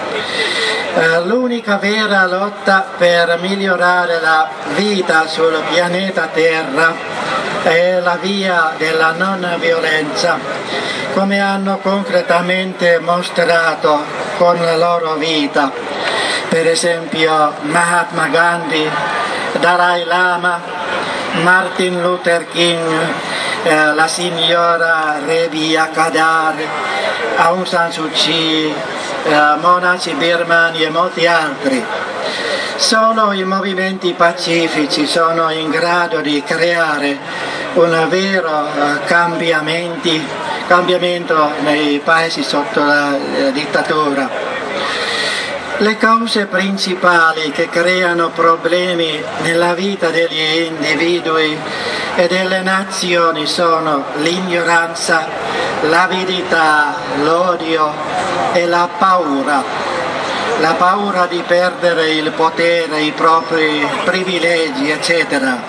L'unica vera lotta per migliorare la vita sul pianeta Terra è la via della non violenza, come hanno concretamente mostrato con la loro vita. Per esempio Mahatma Gandhi, Dalai Lama, Martin Luther King, eh, la signora Rebiya Kadar, Aung San Suu Kyi, eh, monaci birmani e molti altri. Solo i movimenti pacifici sono in grado di creare un vero eh, cambiamenti, cambiamento nei paesi sotto la eh, dittatura. Le cause principali che creano problemi nella vita degli individui e delle nazioni sono l'ignoranza, l'avidità, l'odio e la paura. La paura di perdere il potere, i propri privilegi, eccetera.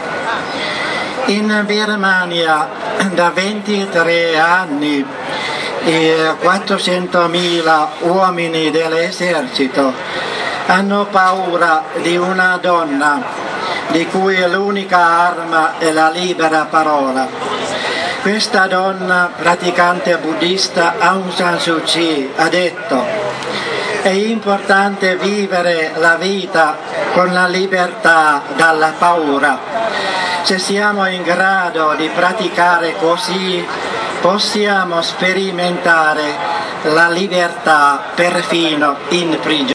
In Birmania da ventitré anni quattrocentomila uomini dell'esercito hanno paura di una donna di cui l'unica arma è la libera parola. Questa donna praticante buddista Aung San Suu Kyi ha detto: è importante vivere la vita con la libertà dalla paura. Se siamo in grado di praticare così, possiamo sperimentare la libertà perfino in prigione.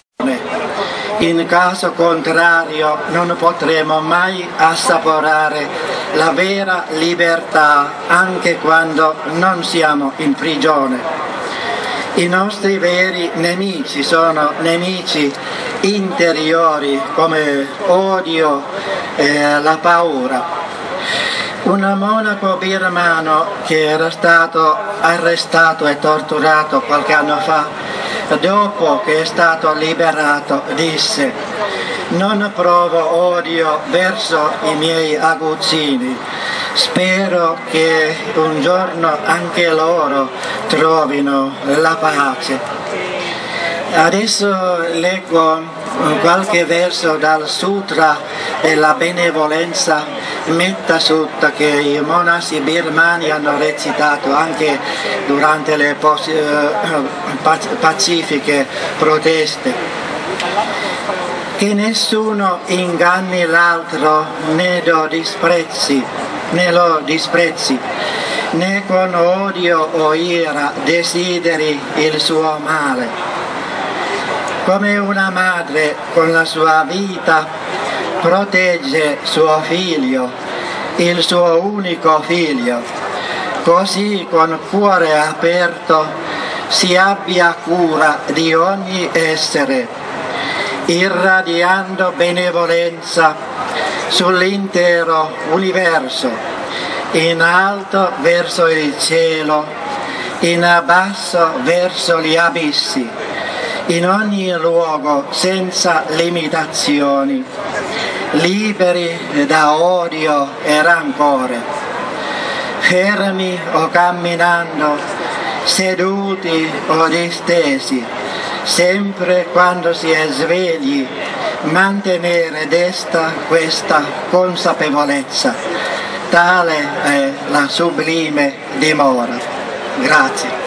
In caso contrario non potremo mai assaporare la vera libertà anche quando non siamo in prigione. I nostri veri nemici sono nemici interiori come odio e la paura. Un monaco birmano che era stato arrestato e torturato qualche anno fa, dopo che è stato liberato, disse: non provo odio verso i miei aguzzini, spero che un giorno anche loro trovino la pace. Adesso leggo qualche verso dal Sutra della benevolenza Metta Sutta che i monassi birmani hanno recitato anche durante le pacifiche proteste. Che nessuno inganni l'altro né lo disprezzi, né lo disprezzi, né con odio o ira desideri il suo male. Come una madre con la sua vita protegge suo figlio, il suo unico figlio, così con cuore aperto si abbia cura di ogni essere, irradiando benevolenza sull'intero universo, in alto verso il cielo, in basso verso gli abissi, in ogni luogo senza limitazioni, liberi da odio e rancore, fermi o camminando, seduti o distesi, sempre quando si è svegli, mantenere desta questa consapevolezza. Tale è la sublime dimora. Grazie.